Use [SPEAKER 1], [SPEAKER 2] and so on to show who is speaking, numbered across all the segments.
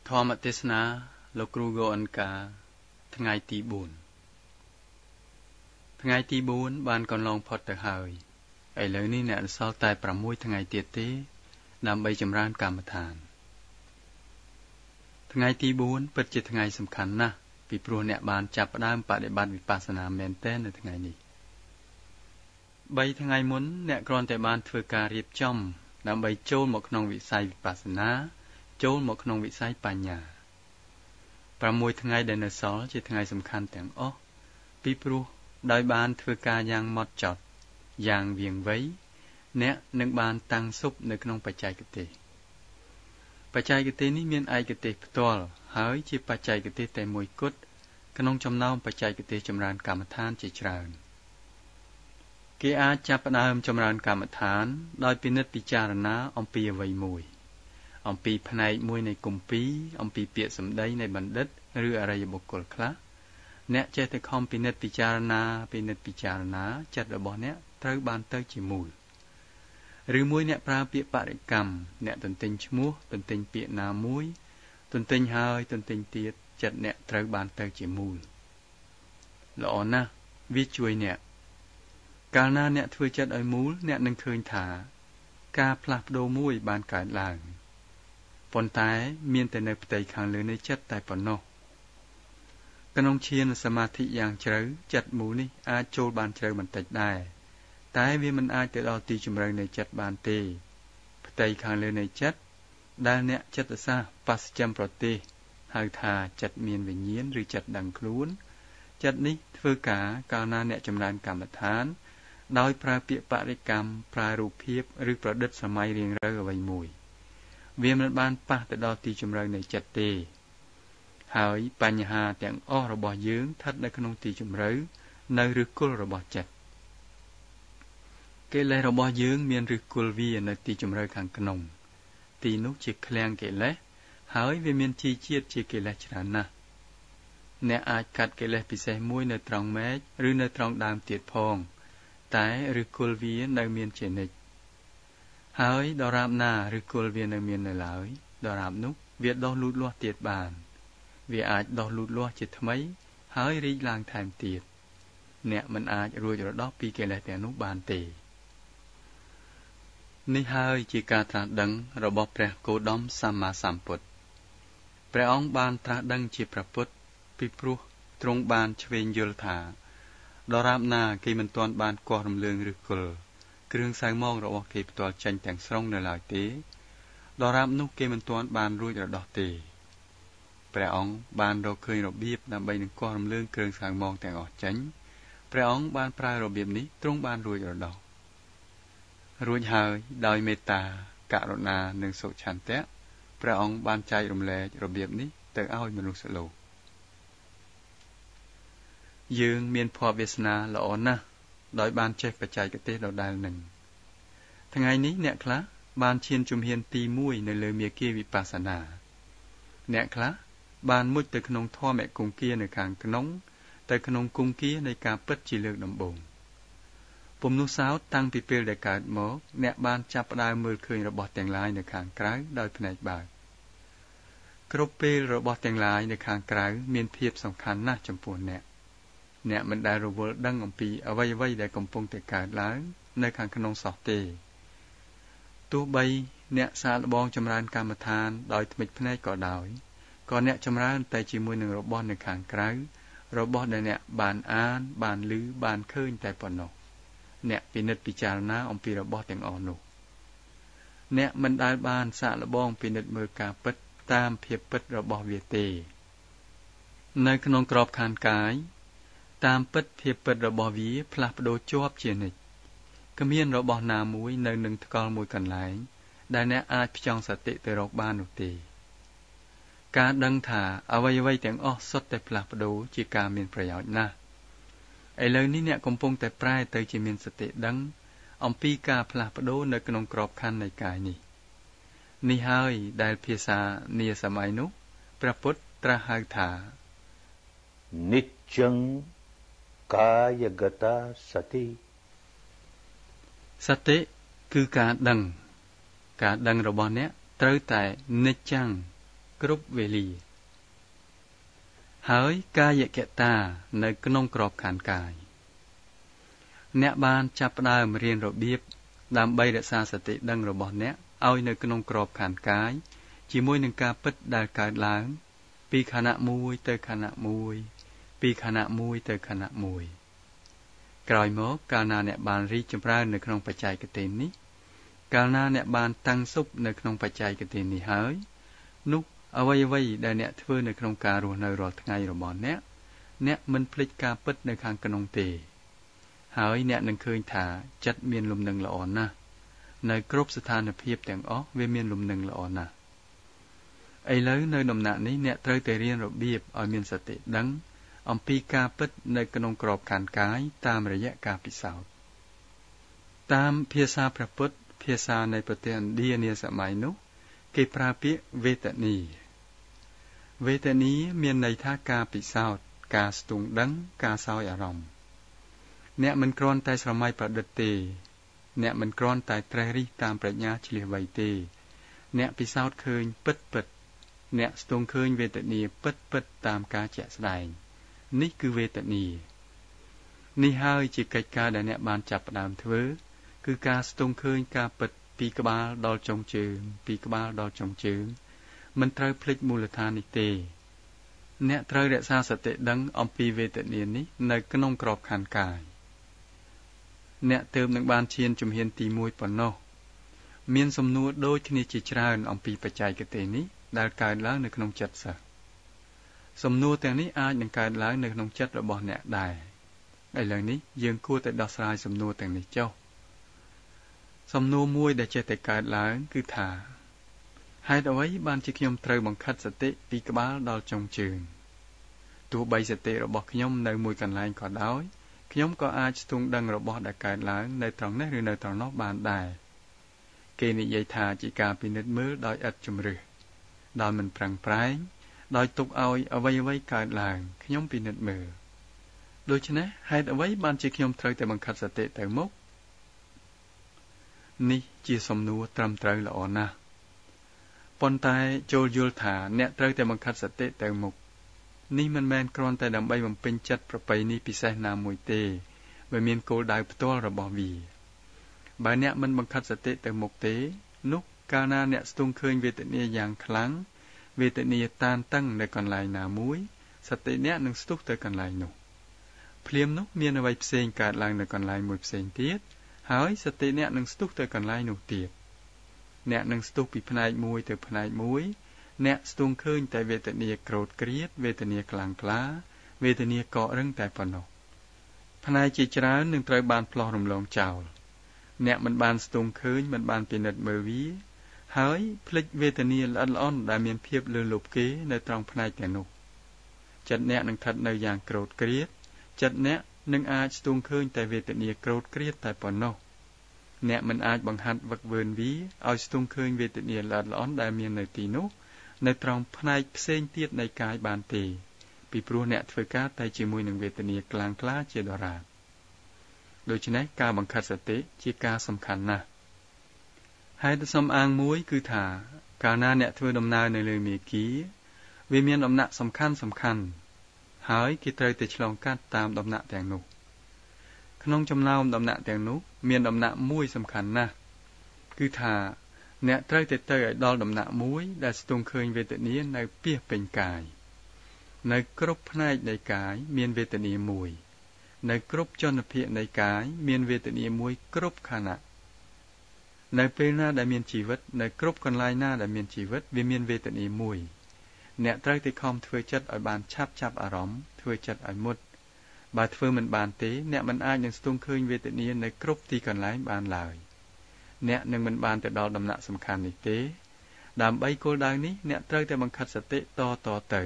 [SPEAKER 1] ធម្មទេសនាលោកគ្រូកូអិនកាថ្ងៃទី4ថ្ងៃទី4បានកន្លងផុតទៅហើយឥឡូវនេះអ្នកសល់តែ6ថ្ងៃទៀតទេដើម្បីចម្រើនកម្មដ្ឋានថ្ងៃទី4ពិតជាថ្ងៃសំខាន់ណាស់ពីព្រោះអ្នកបានចាប់ផ្ដើមបដិបត្តិវិបស្សនាមែនទែននៅថ្ងៃនេះ3ថ្ងៃមុនអ្នកគ្រាន់តែបានធ្វើការរៀបចំដើម្បីចូលមកក្នុងវិស័យវិបស្សនាចូលមកក្នុងវិស័យបញ្ញា6ថ្ងៃដែលនៅសល់ជាថ្ងៃសំខាន់ទាំងអស់ពីព្រោះដោយបានធ្វើការយ៉ាងម៉ត់ចត់យ៉ាងវាងវៃអ្នកនឹងបានតាំងស៊ុបនៅក្នុងបច្ចេកទេសនេះមានឯកទេសផ្ទាល់ហើយជាបច្ចេកទេសតែមួយគត់ក្នុងចំណោមបច្ចេកទេសចម្រើនកម្មដ្ឋានជាច្រើនគេអាចចាប់ផ្ដើមចម្រើនកម្មដ្ឋានដោយពិនិត្យពិចារណាអំពីអ្វីមួយអំពីផ្នែកមួយនៃគម្ពីរអំពីពាក្យសម្ដីនៃបណ្ឌិតឬអរិយបុគ្គលខ្លះអ្នកចេះតែខំពិនិត្យពិចារណាចិត្តរបស់អ្នកត្រូវបានទៅជាមូលឬមួយអ្នកប្រើពាក្យបរិកម្មអ្នកទន្ទិញឈ្មោះទន្ទិញពាក្យណាមួយទន្ទិញហើយទន្ទិញទៀតចិត្តអ្នកត្រូវបានទៅជាមូលល្អណាស់វាជួយអ្នកកាលណាអ្នកធ្វើចិត្តឲ្យមូលអ្នកនឹងឃើញថាការផ្លាស់ប្ដូរមួយបានកើតឡើងប៉ុន្តែមានតែនៅផ្ទៃខាងលើនៃចិត្តតែប៉ុណ្ណោះក្នុងឈានសមាធិយ៉ាងជ្រៅចិត្តមូលនេះអាចចូលបានជ្រៅបន្តិចដែរតែវាមិនអាចទៅដល់ទីជម្រៅនៃចិត្តបានទេផ្ទៃខាងលើនៃចិត្តដែលអ្នកចិត្តសាស្ត្របស្ចិមប្រទេសហៅថាចិត្តមានវិញ្ញាណឬចិត្តដឹងខ្លួនចិត្តនេះធ្វើការកាលណាអ្នកចម្រើនកម្មដ្ឋានដោយប្រើពាក្យបរិកម្មប្រើរូបភាពឬប្រឌិតសម័យរៀងរើអ្វីមួយវាមិនបានប៉ះទៅដល់ទីជម្រៅនៃចិត្តទេហើយបញ្ហាទាំងអស់របស់យើងស្ថិតនៅក្នុងទីជម្រៅនៅឫសគល់របស់ចិត្តកិលេសរបស់យើងមានឫសគល់វានៅទីជម្រៅខាងក្នុងទីនោះជាឃ្លាំងកិលេសហើយវាមានជីជាតិជាកិលេសច្រើនណាស់អ្នកអាចកាត់កិលេសពិសេសមួយនៅត្រង់មែកឬនៅត្រង់ដើមទៀតផងតែឫសគល់វានៅមានជានិច្ចហើយដរាបណាឫសគល់វានៅមាននៅឡើយដរាបនោះវាដុះលូតលាស់ទៀតបានវាអាចដុះលូតលាស់ជាថ្មីហើយរីកឡើងថែមទៀតអ្នកមិនអាចរួចរដោះពីកិលេសទាំងនោះបានទេនេះហើយជាការត្រាស់ដឹងរបស់ព្រះគោតមសម្មាសម្ពុទ្ធព្រះអង្គបានត្រាស់ដឹងជាព្រះពុទ្ធពីព្រោះទ្រង់បានឆ្វេងយល់ថាដរាបណាគេមិនទាន់បានគាស់រំលើងឫសគល់គ្រឿងសៅម៉ងរបស់គេផ្ទាល់ចេញទាំងស្រុងនៅឡើយទេដរាបនោះគេមិនទាន់បានរួចរដោះទេព្រះអង្គបានរកឃើញរបៀបដើម្បីនឹងគាស់រំលើងគ្រឿងសៅម៉ងទាំងអស់ចេញព្រះអង្គបានប្រើរបៀបនេះទ្រង់បានរួចរដោះរួចហើយដោយមេត្តាករុណានិងសុឆន្ទៈព្រះអង្គបានចែករំលែករបៀបនេះទៅឲ្យមនុស្សលោកយើងមានភ័ព្វវាសនាល្អណាស់ដោយបានចេះបច្ចេកទេសដដែលនឹងថ្ងៃនេះអ្នកខ្លះបានឈានជំហានទី1នៅលើមាគ៌ាវិបស្សនាអ្នកខ្លះបានមុជទៅក្នុងធម្មគង្គានៅខាងក្នុងទៅក្នុងគង្គានៃការពិតជាលើកដំបូងពុំនោះសោតតាំងពីពេលដែលកើតមកអ្នកបានចាប់ផ្ដើមមើលឃើញរបស់ទាំងឡាយនៅខាងក្រៅដោយភ្នែកបើកគ្រប់ពេលរបស់ទាំងឡាយនៅខាងក្រៅមានភាពសំខាន់ណាស់ចំពោះអ្នកមិនដែលរវល់ដឹងអំពីអ្វីៗដែលកំពុងតែកើតឡើងនៅខាងក្នុងសោះទេទោះបីអ្នកសាកល្បងចម្រើនកម្មដ្ឋានដោយធ្មេចភ្នែកក៏ដោយក៏អ្នកចម្រើនតែជាមួយនឹងរបស់នៅខាងក្រៅរបស់ដែលអ្នកបានអានបានឮបានឃើញតែប៉ុណ្ណោះអ្នកពិនិត្យពិចារណាអំពីរបស់ទាំងអស់នោះអ្នកមិនដែលបានសាកល្បងពិនិត្យមើលការពិតតាមភាពពិតរបស់វាទេនៅក្នុងក្របខ័ណ្ឌកាយតាមពិតភាពពិតរបស់វាផ្លាស់ប្ដូរជាប់ជានិច្ចគ្មានរបស់ណាមួយនៅនឹងថ្កល់មួយកន្លែងដែលអ្នកអាចផ្ចង់សតិទៅរកបាននោះទេការដឹងថាអ្វីៗទាំងអស់សុទ្ធតែផ្លាស់ប្ដូរជាការមានប្រយោជន៍ណាស់ឥឡូវនេះអ្នកកំពុងតែប្រែទៅជាមានសតិដឹងអំពីការផ្លាស់ប្ដូរនៅក្នុងក្របខ័ណ្ឌនៃកាយនេះហើយដែលភាសានាសម័យនោះព្រះពុទ្ធត្រាស់ហៅថា
[SPEAKER 2] និច្ចំកាយဂតាសតិ
[SPEAKER 1] សតិគឺការដឹងរបស់អ្នកត្រូវតែនិច្ចំគ្រប់វេលាហើយកាយកតានៅក្នុងក្របខ័ណ្ឌកាយអ្នកបានចាប់ផ្ដើមរៀនរបៀបដើម្បីរក្សាសតិដឹងរបស់អ្នកឲ្យនៅក្នុងក្របខ័ណ្ឌកាយជាមួយនឹងការពិតដែលកើតឡើងពីខណៈមួយទៅខណៈមួយពីខណៈមួយទៅខណៈមួយក្រោយមកកាលណាអ្នកបានរីកចម្រើននៅក្នុងបច្ចេកទេសនេះកាលណាអ្នកបានតាំងសុបនៅក្នុងបច្ចេកទេសនេះហើយនោះអ្វីៗដែលអ្នកធ្វើនៅក្នុងការរស់នៅរាល់ថ្ងៃរបស់អ្នកមិនភ្លេចការពិតនៅខាងក្នុងទេហើយអ្នកនឹងឃើញថាចិត្តមានលំនឹងល្អណាស់នៅគ្រប់ស្ថានភាពទាំងអស់វាមានលំនឹងល្អណាស់ឥឡូវនៅដំណាក់នេះអ្នកត្រូវតែរៀនរបៀបឲ្យមានសតិដឹងអំពីការពិតនៅក្នុងក្របខ័ណ្ឌកាយតាមរយៈការពិសោធន៍តាមភាសាព្រះពុទ្ធភាសានៃប្រទេសឥណ្ឌានាសម័យនោះគេប្រើពាក្យវេទនីវេទនីមានន័យថាការពិសោធន៍ការស្ទង់ដឹងការសោយអារម្មណ៍អ្នកមិនគ្រាន់តែស្រមៃប្រឌិតទេអ្នកមិនគ្រាន់តែត្រេះរិះតាមប្រាជ្ញាឆ្លៀសវៃទេអ្នកពិសោធន៍ឃើញពិតអ្នកស្ទង់ឃើញវេទនាពិតតាមការជាក់ស្ដែងនេះគឺវេទនានេះហើយជាកិច្ចការដែលអ្នកបានចាប់ផ្ដើមធ្វើគឺការស្ទង់ឃើញការពិតពីក្បាលដល់ចុងជើងពីក្បាលដល់ចុងជើងមិនត្រូវភ្លេចមូលដ្ឋាននេះទេអ្នកត្រូវរក្សាសតិដឹងអំពីវេទនានេះនៅក្នុងក្របខ័ណ្ឌកាយអ្នកទើបនឹងបានឈានជំហានទី1ប៉ុណ្ណោះមានសំណួរដូចគ្នាជាច្រើនអំពីបច្ចេកទេសនេះដែលកើតឡើងនៅក្នុងចិត្តសិស្សសំណួរទាំងនេះអាចនឹងកើតឡើងនៅក្នុងចិត្តរបស់អ្នកដែរឥឡូវនេះយើងគួរតែដោះស្រាយសំណួរទាំងនេះចុះសំណួរមួយដែលចេះតែកើតឡើងគឺថាហេតុអ្វីបានជាខ្ញុំត្រូវបង្ខិតសតិពីក្បាលដល់ចុងជើងទោះបីសតិរបស់ខ្ញុំនៅមួយកន្លែងក៏ដោយខ្ញុំក៏អាចស្ទង់ដឹងរបស់ដែលកើតឡើងនៅត្រង់នេះឬនៅត្រង់នោះបានដែរគេនិយាយថាជាការពិនិត្យមើលដោយឥតជំរឿសដោយមិនប្រឹងប្រែងដោយទុកឲ្យអ្វីៗកើតឡើងខ្ញុំពិនិត្យមើលដូច្នេះហេតុអ្វីបានជាខ្ញុំត្រូវតែបង្ខិតសតិទៅមុខនេះជាសំណួរត្រឹមត្រូវល្អណាស់ប៉ុន្តែចូលយល់ថាអ្នកត្រូវតែបង្ខិតសតិទៅមុខនេះមិនមែនគ្រាន់តែដើម្បីបំពេញចិត្តប្រពៃណីពិសេសណាមួយទេវាមានគោលដៅផ្ទាល់របស់វាបើអ្នកមិនបង្ខិតសតិទៅមុខទេនោះកាលណាអ្នកស្ទង់ឃើញវេទនាយ៉ាងខ្លាំងវេទនាតានតឹងនៅកន្លែងណាមួយសតិអ្នកនឹងស្ទុះទៅកន្លែងនោះភ្លាមនោះមានអ្វីផ្សេងកើតឡើងនៅកន្លែងមួយផ្សេងទៀតហើយសតិអ្នកនឹងស្ទុះទៅកន្លែងនោះទៀតអ្នកនឹងស្ទុះពីផ្នែកមួយទៅផ្នែកមួយអ្នកស្ទង់ឃើញតែវេទនាក្រោធក្រៀតវេទនាខ្លាំងក្លាវេទនាកករឹងតែប៉ុណ្ណោះផ្នែកជាច្រើននឹងត្រូវបានផ្លោះរំលងចោលអ្នកមិនបានស្ទង់ឃើញមិនបានពិនិត្យមើលវាហើយភ្លេចវេទនាល្អិតល្អន់ដែលមានភាពលើសលប់គេនៅត្រង់ផ្នែកទាំងនោះចិត្តអ្នកនឹងស្ថិតនៅយ៉ាងក្រោធក្រៀតចិត្តអ្នកនឹងអាចស្ទង់ឃើញតែវេទនាក្រោធក្រៀតតែប៉ុណ្ណោះអ្នកមិនអាចបង្ហាត់វឹកវើវាឲ្យស្ទង់ឃើញវេទនាល្អិតល្អន់ដែលមាននៅទីនោះនៅត្រង់ផ្នែកផ្សេងទៀតនៃកាយបានទេពីព្រោះអ្នកធ្វើការតែជាមួយនឹងវេទនាខ្លាំងក្លាជាដរាបដូច្នេះការបង្ខិតសតិជាការសំខាន់ណាស់ហេតុសំអាងមួយគឺថាកាលណាអ្នកធ្វើដំណើរនៅលើមេគាវាមានដំណាក់សំខាន់ហើយគេត្រូវតែឆ្លងកាត់តាមដំណាក់ទាំងនោះក្នុងចំណោមដំណាក់ទាំងនោះមានដំណាក់មួយសំខាន់ណាស់គឺថាអ្នកត្រូវតែទៅឲ្យដល់ដំណាក់មួយដែលស្ទង់ឃើញវេទនានៅពាសពេញកាយនៅគ្រប់ផ្នែកនៃកាយមានវេទនាមួយនៅគ្រប់ជនភាគនៃកាយមានវេទនាមួយគ្រប់ខណៈនៅពេលណាដែលមានជីវិតនៅគ្រប់កន្លែងណាដែលមានជីវិតវាមានវេទនាមួយអ្នកត្រូវតែខំធ្វើចិត្តឲ្យបានឆាប់អារម្មណ៍ធ្វើចិត្តឲ្យមុតបើធ្វើមិនបានទេអ្នកមិនអាចនឹងស្ទង់ឃើញវេទនានៅគ្រប់ទីកន្លែងបានឡើយអ្នកនឹងមិនបានទៅដល់ដំណាក់សំខាន់នេះទេដើម្បីគោលដៅនេះអ្នកត្រូវតែបង្ខិតសតិតទៅ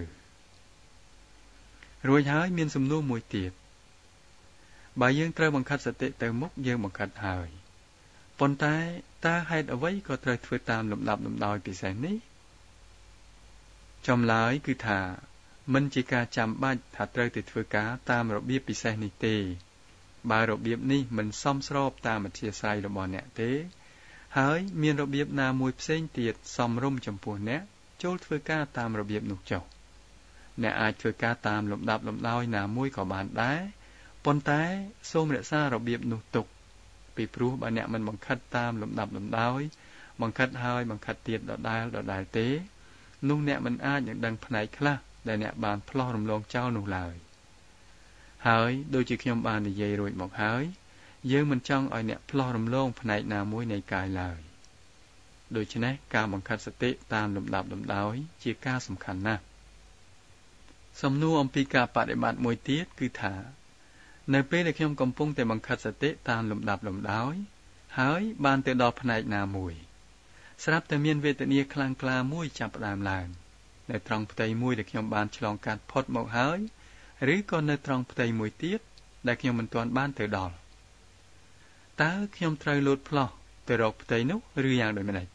[SPEAKER 1] រួចហើយមានសំណួរមួយទៀតបើយើងត្រូវបង្ខិតសតិទៅមុខយើងបង្ខិតហើយប៉ុន្តែតើហេតុអ្វីក៏ត្រូវធ្វើតាមលំដាប់លំដោយពិសេសនេះចម្លើយគឺថាមិនជាការចាំបាច់ថាត្រូវតែធ្វើការតាមរបៀបពិសេសនេះទេបើរបៀបនេះមិនសមស្របតាមអធិស្ឋានរបស់អ្នកទេហើយមានរបៀបណាមួយផ្សេងទៀតសមរម្យចំពោះអ្នកចូលធ្វើការតាមរបៀបនោះចុះអ្នកអាចធ្វើការតាមលំដាប់លំដោយណាមួយក៏បានដែរប៉ុន្តែសូមរក្សារបៀបនោះទុកពីព្រោះបើអ្នកមិនបង្ខិតតាមលំដាប់លំដោយបង្ខិតហើយបង្ខិតទៀតដដែលទេនោះអ្នកមិនអាចនឹងដឹងផ្នែកខ្លះដែលអ្នកបានផ្លោះរំលងចោលនោះឡើយហើយដូចជាខ្ញុំបាននិយាយរួចមកហើយយើងមិនចង់ឲ្យអ្នកផ្លោះរំលងផ្នែកណាមួយនៃកាយឡើយដូច្នេះការបង្ខិតសតិតាមលំដាប់លំដោយជាការសំខាន់ណាស់សំណួរអំពីការបដិបត្តិមួយទៀតគឺថានៅពេលដែលខ្ញុំកំពុងតែបង្ខិតសតិតាមលំដាប់លំដោយហើយបានទៅដល់ផ្នែកណាមួយស្រាប់តែមានវេទនាខ្លាំងក្លាមួយចាប់ផ្ដើមឡើងនៅត្រង់ផ្ទៃមួយដែលខ្ញុំបានឆ្លងកាត់ផុតមកហើយឬក៏នៅត្រង់ផ្ទៃមួយទៀតដែលខ្ញុំមិនទាន់បានទៅដល់តើខ្ញុំត្រូវលោតផ្លោះទៅរកផ្ទៃនោះឬយ៉ាងដូចម្តេច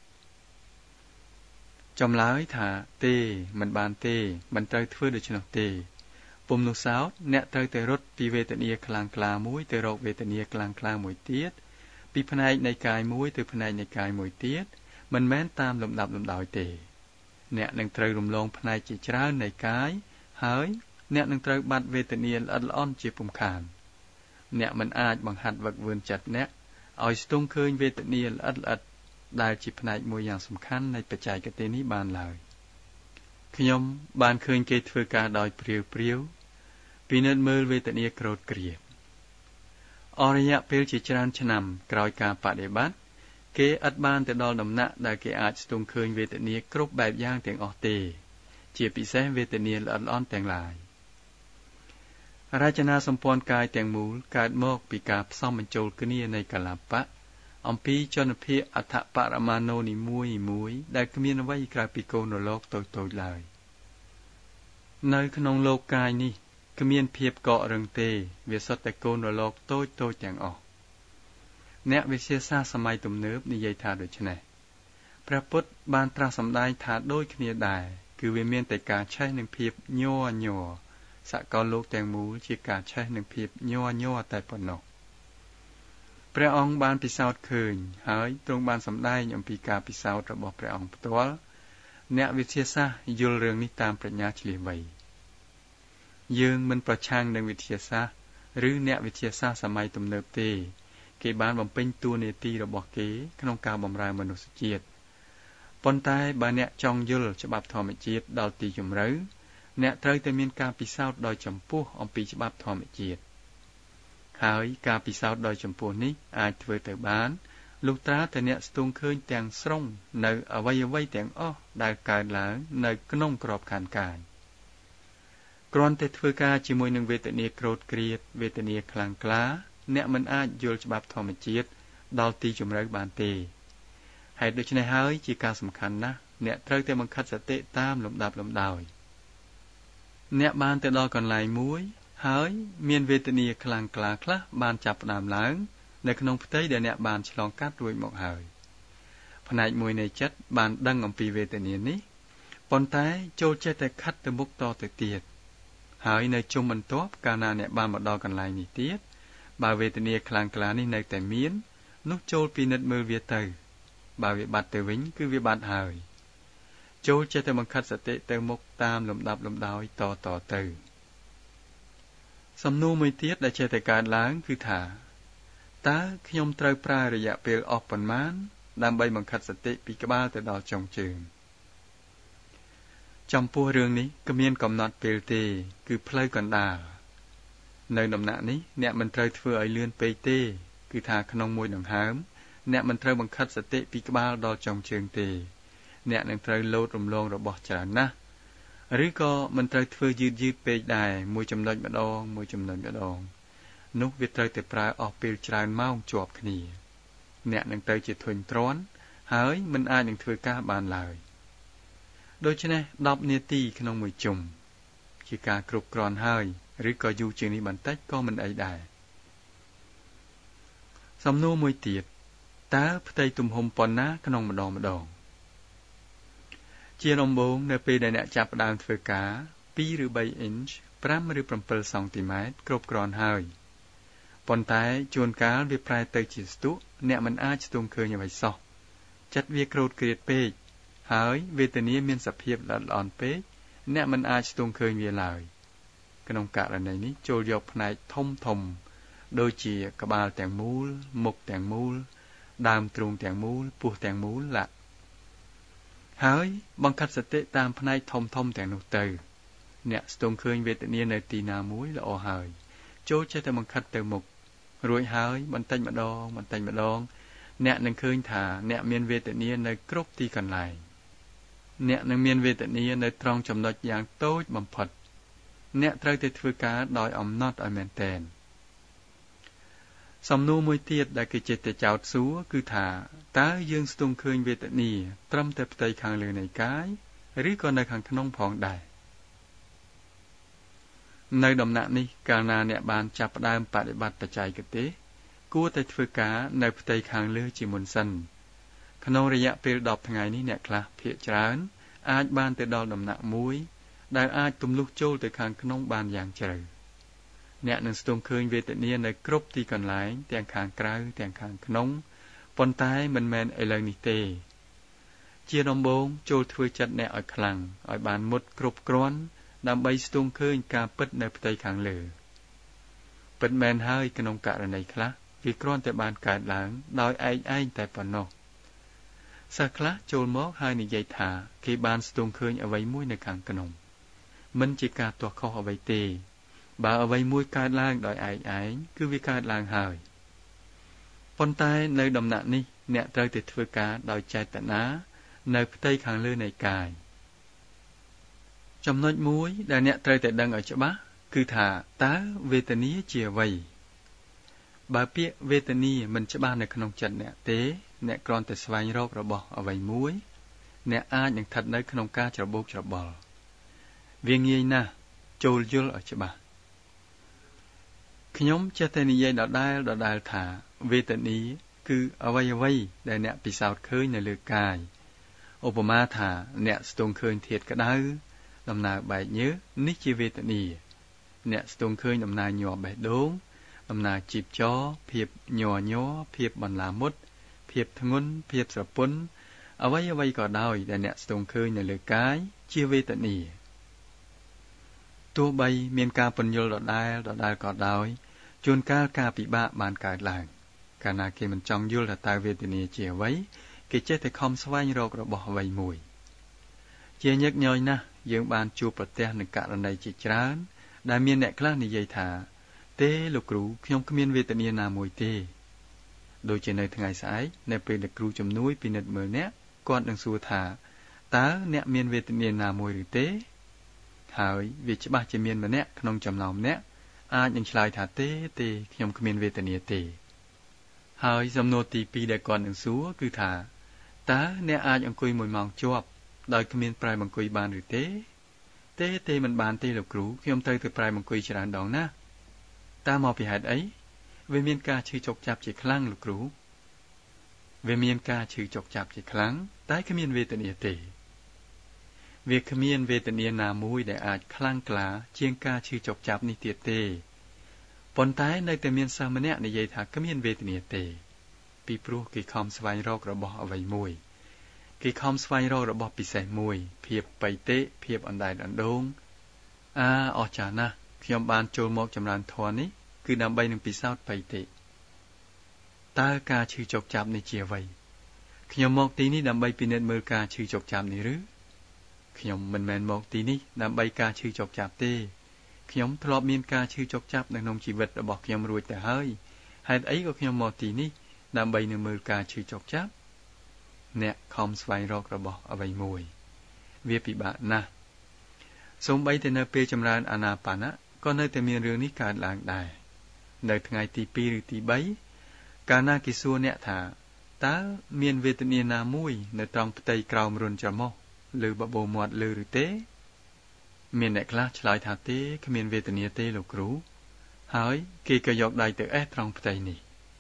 [SPEAKER 1] ចម្លើយថាទេមិនបានទេមិនត្រូវធ្វើដូច្នោះទេពុំនោះសោតអ្នកត្រូវតែរត់ពីវេទនាខ្លាំងក្លាមួយទៅរកវេទនាខ្លាំងក្លាមួយទៀតពីផ្នែកនៃកាយមួយទៅផ្នែកនៃកាយមួយទៀតមិនមែនតាមលំដាប់លំដោយទេអ្នកនឹងត្រូវរំលងផ្នែកជាច្រើននៃកាយហើយអ្នកនឹងត្រូវបាត់វេទនាល្អិតល្អន់ជាពុំខានអ្នកមិនអាចបង្ហាត់វឹកវើចិត្តអ្នកឲ្យស្ទង់ឃើញវេទនាល្អិតល្អិតដែលជាផ្នែកមួយយ៉ាងសំខាន់នៃបច្ចេកទេសនេះបានឡើយខ្ញុំបានឃើញគេធ្វើការដោយព្រាវពិនិត្យមើលវេទនាក្រោតក្រៀតអររយៈពេលជាច្រើនឆ្នាំក្រោយការបដិបត្តិគេឥតបានទៅដល់ដំណាក់ដែលគេអាចស្ទង់ឃើញវេទនាគ្រប់បែបយ៉ាងទាំងអស់ទេជាពិសេសវេទនាល្អិតល្អន់ទាំងឡាយរចនាសម្ព័ន្ធកាយទាំងមូលកើតមកពីការផ្សំបញ្ចូលគ្នានៃកលបៈអំពីជនភាពអដ្ឋបរមាណូនីមួយដែលគ្មានអ្វីក្រៅពីកូនរលកតូចៗឡើយនៅក្នុងលោកកាយនេះគ្មានភាពកករឹងទេវាសុទ្ធតែកូនរលកតូចទាំងអស់អ្នកវិទ្យាសាស្ត្រសម័យទំនើបនិយាយថាដូច្នេះព្រះពុទ្ធបានត្រាស់សម្ដែងថាដូចគ្នាដែរគឺវាមានតែការឆេះនឹងភាពញ័រសកលលោកទាំងមូលជាការឆេះនឹងភាពញ័រតែប៉ុណ្ណោះព្រះអង្គបានពិសោធន៍ឃើញហើយទ្រង់បានសម្ដែងអំពីការពិសោធន៍របស់ព្រះអង្គផ្ទាល់អ្នកវិទ្យាសាស្ត្រយល់រឿងនេះតាមប្រាជ្ញាឆ្លៀសវៃយើងមិនប្រឆាំងនឹងវិទ្យាសាស្ត្រឬអ្នកវិទ្យាសាស្ត្រសម័យទំនើបទេគេបានបំពេញតួនាទីរបស់គេក្នុងការបម្រើមនុស្សជាតិប៉ុន្តែបើអ្នកចង់យល់ច្បាប់ធម្មជាតិដល់ទីជម្រៅអ្នកត្រូវតែមានការពិសោធន៍ដោយចំពោះអំពីច្បាប់ធម្មជាតិហើយការពិសោធន៍ដោយចំពោះនេះអាចធ្វើទៅបានលុះត្រាតែអ្នកស្ទង់ឃើញទាំងស្រុងនៅអ្វីទាំងអស់ដែលកើតឡើងនៅក្នុងក្របខ័ណ្ឌកាយគ្រាន់តែធ្វើការជាមួយនឹងវេទនាក្រោតក្រៀតវេទនាខ្លាំងក្លាអ្នកមិនអាចយល់ច្បាប់ធម្មជាតិដល់ទីជម្រៅបានទេហេតុដូច្នេះហើយជាការសំខាន់ណាស់អ្នកត្រូវតែបង្ខិតសតិតាមលំដាប់លំដោយអ្នកបានទៅដល់កន្លែងមួយហើយមានវេទនាខ្លាំងក្លាខ្លះបានចាប់ផ្ដើមឡើងនៅក្នុងផ្ទៃដែលអ្នកបានឆ្លងកាត់រួចមកហើយផ្នែកមួយនៃចិត្តបានដឹងអំពីវេទនានេះប៉ុន្តែចូលចេះតែខិតទៅមុខតទៅទៀតហើយនៅជុំបន្ទាប់កាលណាអ្នកបានមកដល់កន្លែងនេះទៀតបើវេទនាខ្លាំងក្លានេះនៅតែមាននោះចូលពិនិត្យមើលវាទៅបើវាបាត់ទៅវិញគឺវាបាត់ហើយចូលចេះតែបង្ខិតសតិទៅមុខតាមលំដាប់លំដោយតទៅសំណួរមួយទៀតដែលចេះតែកើតឡើងគឺថាតើខ្ញុំត្រូវប្រើរយៈពេលអស់ប៉ុន្មានដើម្បីបង្ខិតសតិពីក្បាលទៅដល់ចុងជើងចំពោះរឿងនេះគ្មានកំណត់ពេលទេគឺផ្លូវកណ្ដាលនៅដំណាក់នេះអ្នកមិនត្រូវធ្វើឲ្យលឿនពេកទេគឺថាក្នុងមួយដង្ហើមអ្នកមិនត្រូវបង្ខិតសតិពីក្បាលដល់ចុងជើងទេអ្នកនឹងត្រូវលោតរំលងរបស់ច្រើនណាស់ឬក៏មិនត្រូវធ្វើយឺតពេកដែរមួយចំណុចម្ដងនោះវាត្រូវតែប្រើអស់ពេលច្រើនម៉ោងជាប់គ្នាអ្នកនឹងទៅជាធុញទ្រាន់ហើយមិនអាចនឹងធ្វើការបានឡើយដូច្នេះ10នាទីក្នុងមួយជុំជាការគ្រប់គ្រាន់ហើយឬក៏យូរជាងនេះបន្តិចក៏មិនអីដែរសំណួរមួយទៀតតើផ្ទៃទំហំប៉ុណ្ណាក្នុងម្ដងជាដំបូងនៅពេលដែលអ្នកចាប់ផ្ដើមធ្វើការ2ឬ3អ៊ីនជ5ឬ7សង់ទីម៉ែត្រគ្រប់គ្រាន់ហើយប៉ុន្តែជួនកាលវាប្រែទៅជាស្ទុះអ្នកមិនអាចស្ទង់ឃើញអ្វីសោះចិត្តវាក្រោតក្រៀតពេកហើយវេទនាមានសភាពល្អិតល្អន់ពេកអ្នកមិនអាចស្ទង់ឃើញវាឡើយក្នុងករណីនេះចូលយកផ្នែកធំដូចជាក្បាលទាំងមូលមុខទាំងមូលដើមទ្រូងទាំងមូលពោះទាំងមូលឡាក់ហើយបង្កាត់សតិតាមផ្នែកធំទាំងនោះទៅអ្នកស្ទង់ឃើញវេទនានៅទីណាមួយល្អហើយចូលចេះតែបង្កាត់ទៅមុខរួចហើយបន្តិចម្ដងអ្នកនឹងឃើញថាអ្នកមានវេទនានៅគ្រប់ទីកន្លែងអ្នកនឹងមានវេទនានៅត្រង់ចំណុចយ៉ាងតូចបំផុតអ្នកត្រូវតែធ្វើការដោយអំណត់ឲ្យមែនទែនសំណួរមួយទៀតដែលគេចេះតែចោទសួរគឺថាតើយើងស្ទង់ឃើញវេទនាត្រឹមតែផ្ទៃខាងលើនៃកាយឬក៏នៅខាងក្នុងផងដែរនៅដំណាក់នេះកាលណាអ្នកបានចាប់ផ្ដើមបដិបត្តិបច្ចេកទេសគួរតែធ្វើការនៅផ្ទៃខាងលើជាមុនសិនក្នុងរយៈពេល10ថ្ងៃនេះអ្នកខ្លះភាគច្រើនអាចបានទៅដល់ដំណាក់មួយដែលអាចទម្លុះចូលទៅខាងក្នុងបានយ៉ាងជ្រៅអ្នកនឹងស្ទង់ឃើញវេទនានៅគ្រប់ទីកន្លែងទាំងខាងក្រៅទាំងខាងក្នុងប៉ុន្តែមិនមែនឥឡូវនេះទេជាដំបូងចូលធ្វើចិត្តអ្នកឲ្យខ្លាំងឲ្យបានមុតគ្រប់គ្រាន់ដើម្បីស្ទង់ឃើញការពិតនៅផ្ទៃខាងលើពិតមែនហើយក្នុងករណីខ្លះវាគ្រាន់តែបានកើតឡើងដោយឯងតែប៉ុណ្ណោះសិស្សខ្លះចូលមកហើយនិយាយថាគេបានស្ទង់ឃើញអ្វីមួយនៅខាងក្នុងមិនជាការទាស់ខុសអ្វីទេបើអ្វីមួយកើតឡើងដោយឯងគឺវាកើតឡើងហើយប៉ុន្តែនៅដំណាក់នេះអ្នកត្រូវតែធ្វើការដោយចេតនានៅផ្ទៃខាងលើនៃកាយចំណុចមួយដែលអ្នកត្រូវតែដឹងឲ្យច្បាស់គឺថាតើវេទនាជាអ្វីបើពាក្យវេទនាមិនច្បាស់នៅក្នុងចិត្តអ្នកទេអ្នកគ្រាន់តែស្វែងរករបស់អ្វីមួយអ្នកអាចនឹងស្ថិតនៅក្នុងការច្របូកច្របល់វាងាយណាស់ចូលយល់ឲ្យច្បាស់ខ្ញុំចេះតែនិយាយដដែលថាវេទនាគឺអ្វីដែលអ្នកពិសោធន៍ឃើញនៅលើកាយឧបមាថាអ្នកស្ទង់ឃើញធាតុក្តៅដំណើរបែកញើសនេះជាវេទនាអ្នកស្ទង់ឃើញដំណើរញ័របេះដូងដំណើរជីបចរភាពញ័រភាពបន្លាមុតភាពធ្ងន់ភាពស្រពន់អ្វីក៏ដោយដែលអ្នកស្ទង់ឃើញនៅលើកាយជាវេទនាទោះបីមានការពន្យល់ដដែលក៏ដោយជួនកាលការពិបាកបានកើតឡើងកាលណាគេមិនចង់យល់ថាតើវេទនាជាអ្វីគេចេះតែខំស្វែងរករបស់អ្វីមួយជាញឹកញយណាស់យើងបានជួបប្រទះនឹងករណីជាច្រើនដែលមានអ្នកខ្លះនិយាយថាទេលោកគ្រូខ្ញុំគ្មានវេទនាណាមួយទេដូចជានៅថ្ងៃស្អែកនៅពេលលោកគ្រូជំនួយពិនិត្យមើលអ្នកគាត់នឹងសួរថាតើអ្នកមានវេទនាណាមួយឬទេហើយវាច្បាស់ជាមានម្នាក់ក្នុងចំណោមអ្នកអាចនឹងឆ្លើយថាទេខ្ញុំគ្មានវេទនាទេហើយសំណួរទី2ដែលគាត់នឹងសួរគឺថាតើអ្នកអាចអង្គុយ1ម៉ោងជាប់ដោយគ្មានប្រែអង្គុយបានឬទេមិនបានទេលោកគ្រូខ្ញុំត្រូវទៅប្រែអង្គុយច្រើនដងណាស់តើមកពីហេតុអីវាមានការឈឺចុកចាប់ជាខ្លាំងលោកគ្រូវាមានការឈឺចុកចាប់ជាខ្លាំងតែគ្មានវេទនាទេវាគ្មានវេទនាណាមួយដែលអាចខ្លាំងក្លាជាងការឈឺចុកចាប់នេះទៀតទេប៉ុន្តែនៅតែមានសិស្សម្នាក់និយាយថាគ្មានវេទនាទេពីព្រោះគេខំស្វែងរករបស់អ្វីមួយគេខំស្វែងរករបស់ពិសេសមួយភាពបៃតេភាពអណ្ដែតអណ្ដូងអស្ចារ្យណាស់ខ្ញុំបានចូលមកចម្រើនធម៌នេះគឺដើម្បីនឹងពិសោធន៍បៃតេតើការឈឺចុកចាប់នេះជាអ្វីខ្ញុំមកទីនេះដើម្បីពិនិត្យមើលការឈឺចុកចាប់នេះឬខ្ញុំមិនមែនមកទីនេះដើម្បីការឈឺចុកចាប់ទេខ្ញុំធ្លាប់មានការឈឺចុកចាប់នៅក្នុងជីវិតរបស់ខ្ញុំរួចទៅហើយហេតុអីក៏ខ្ញុំមកទីនេះដើម្បីនឹងមើលការឈឺចុកចាប់អ្នកខំស្វែងរករបស់អ្វីមួយវាពិបាកណាស់សូម្បីតែនៅពេលចម្រើនអាណាបាណៈក៏នៅតែមានរឿងនេះកើតឡើងដែរនៅថ្ងៃទី2ឬទី3កាលណាគេសួរអ្នកថាតើមានវេទនាណាមួយនៅត្រង់ផ្ទៃក្រោមរុនច្រមុះឬបបោមាត់លើឬទេមានអ្នកខ្លះឆ្លើយថាទេគ្មានវេទនាទេលោកគ្រូហើយគេក៏យកដៃទៅអេះត្រង់ផ្ទៃនេះ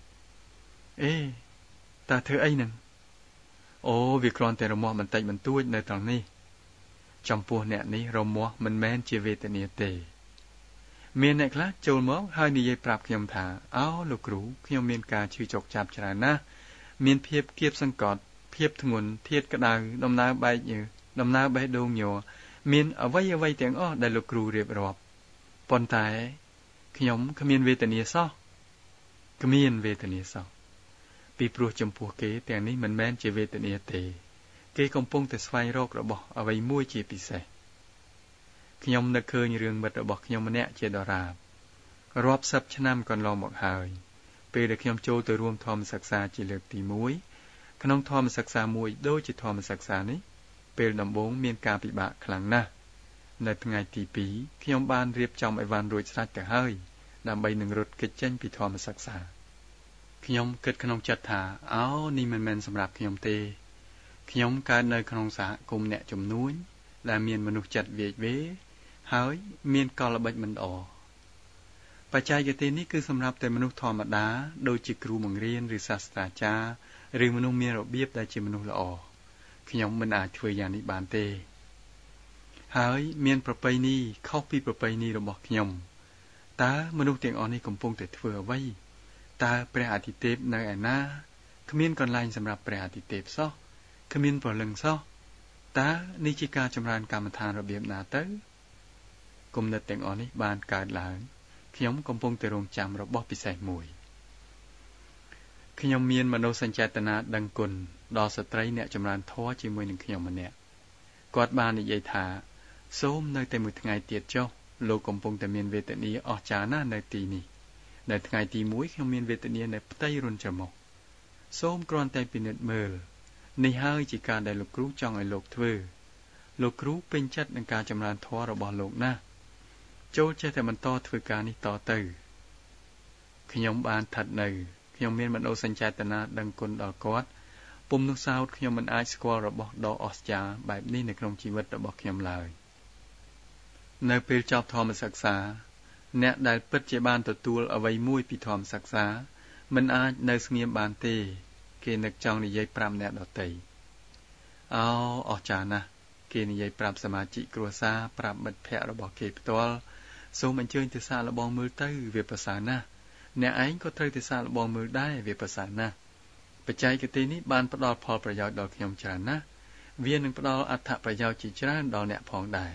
[SPEAKER 1] តើធ្វើអីនឹងវាគ្រាន់តែរមាស់បន្តិចបន្តួចនៅត្រង់នេះចំពោះអ្នកនេះរមាស់មិនមែនជាវេទនាទេមានអ្នកខ្លះចូលមកហើយនិយាយប្រាប់ខ្ញុំថាលោកគ្រូខ្ញុំមានការឈឺចុកចាប់ច្រើនណាស់មានភាពគៀបសង្កត់ភភាពធ្ងន់ធាតក្តៅដំណើរបែកញើសដំណើរបេះដូងញ័រមានអ្វីទាំងអស់ដែលលោកគ្រូរៀបរាប់ប៉ុន្តែខ្ញុំគ្មានវេទនាសោះគ្មានវេទនាសោះពីព្រោះចំពោះគេទាំងនេះមិនមែនជាវេទនាទេគេកំពុងតែស្វែងរករបស់អ្វីមួយជាពិសេសខ្ញុំនឹកឃើញរឿងមិត្តរបស់ខ្ញុំម្នាក់ជាដរាបរាប់សិបឆ្នាំកន្លងមកហើយពេលដែលខ្ញុំចូលទៅរួមធម្មសិក្សាជាលើកទី1ក្នុងធម្មសិក្សាមួយដូចជាធម្មសិក្សានេះពេលដំបូងមានការពិបាកខ្លាំងណាស់នៅថ្ងៃទី2ខ្ញុំបានរៀបចំអីវ៉ាន់រួចស្រេចទៅហើយដើម្បីនឹងរត់គេចចេញពីធម្មសិក្សាខ្ញុំគិតក្នុងចិត្តថានេះមិនមែនសម្រាប់ខ្ញុំទេខ្ញុំកើតនៅក្នុងសហគមន៍អ្នកជំនួញដែលមានមនុស្សចិត្តវាយវេហើយមានកលល្បិចមិនល្អបច្ចេកទេសនេះគឺសម្រាប់តែមនុស្សធម្មតាដូចជាគ្រូបង្រៀនឬសាស្ត្រាចារ្យឬមនុស្សមានរបៀបដែលជាមនុស្សល្អខ្ញុំមិនអាចធ្វើយ៉ាងនេះបានទេហើយមានប្រពៃណីខុសពីប្រពៃណីរបស់ខ្ញុំតើមនុស្សទាំងអស់នេះកំពុងតែធ្វើអ្វីតើព្រះអាទិទេពនៅឯណាគ្មានកន្លែងសម្រាប់ព្រះអាទិទេពសោះគ្មានព្រលឹងសោះតើនេះជាការចម្រើនកម្មដ្ឋានរបៀបណាទៅគំនិតទាំងអស់នេះបានកើតឡើងខ្ញុំកំពុងតែរងចាំរបស់ពិសេសមួយខ្ញុំមានមនោសញ្ចេតនាដឹងគុណដល់ស្ត្រីអ្នកចម្រើនធម៌ជាមួយនឹងខ្ញុំម្នាក់គាត់បាននិយាយថាសូមនៅតែមួយថ្ងៃទៀតចុះលោកកំពុងតែមានវេទនាអស្ចារ្យណាស់នៅទីនេះនៅថ្ងៃទី1ខ្ញុំមានវេទនានៅផ្ទៃរុនច្រមុះសូមគ្រាន់តែពិនិត្យមើលនេះហើយជាការដែលលោកគ្រូចង់ឲ្យលោកធ្វើលោកគ្រូពេញចិត្តនឹងការចម្រើនធម៌របស់លោកណាស់ចូលចេះតែបន្តធ្វើការនេះតទៅខ្ញុំបានស្ថិតនៅខ្ញុំមានមនោសញ្ចេតនាដឹងគុណដល់គាត់ពុំនោះសោតខ្ញុំមិនអាចស្គាល់របស់ដ៏អស្ចារ្យបែបនេះនៅក្នុងជីវិតរបស់ខ្ញុំឡើយនៅពេលចប់ធម្មសិក្សាអ្នកដែលពិតជាបានទទួលអ្វីមួយពីធម្មសិក្សាមិនអាចនៅស្ងៀមបានទេគេនឹកចង់និយាយប្រាប់អ្នកដទៃអស្ចារ្យណាស់គេនិយាយប្រាប់សមាជិកគ្រួសារប្រាប់មិត្តភ័ក្តិរបស់គេផ្ទាល់សូមអញ្ជើញទៅសាកល្បងមើលទៅវាប្រសើរណាស់អ្នកឯងក៏ត្រូវទៅសាកល្បងមើលដែរវាប្រសើរណាស់បច្ចេកទេសនេះបានផ្ដល់ផលប្រយោជន៍ដល់ខ្ញុំច្រើនណាស់វានឹងផ្ដល់អត្ថប្រយោជន៍ជាច្រើនដល់អ្នកផងដែរ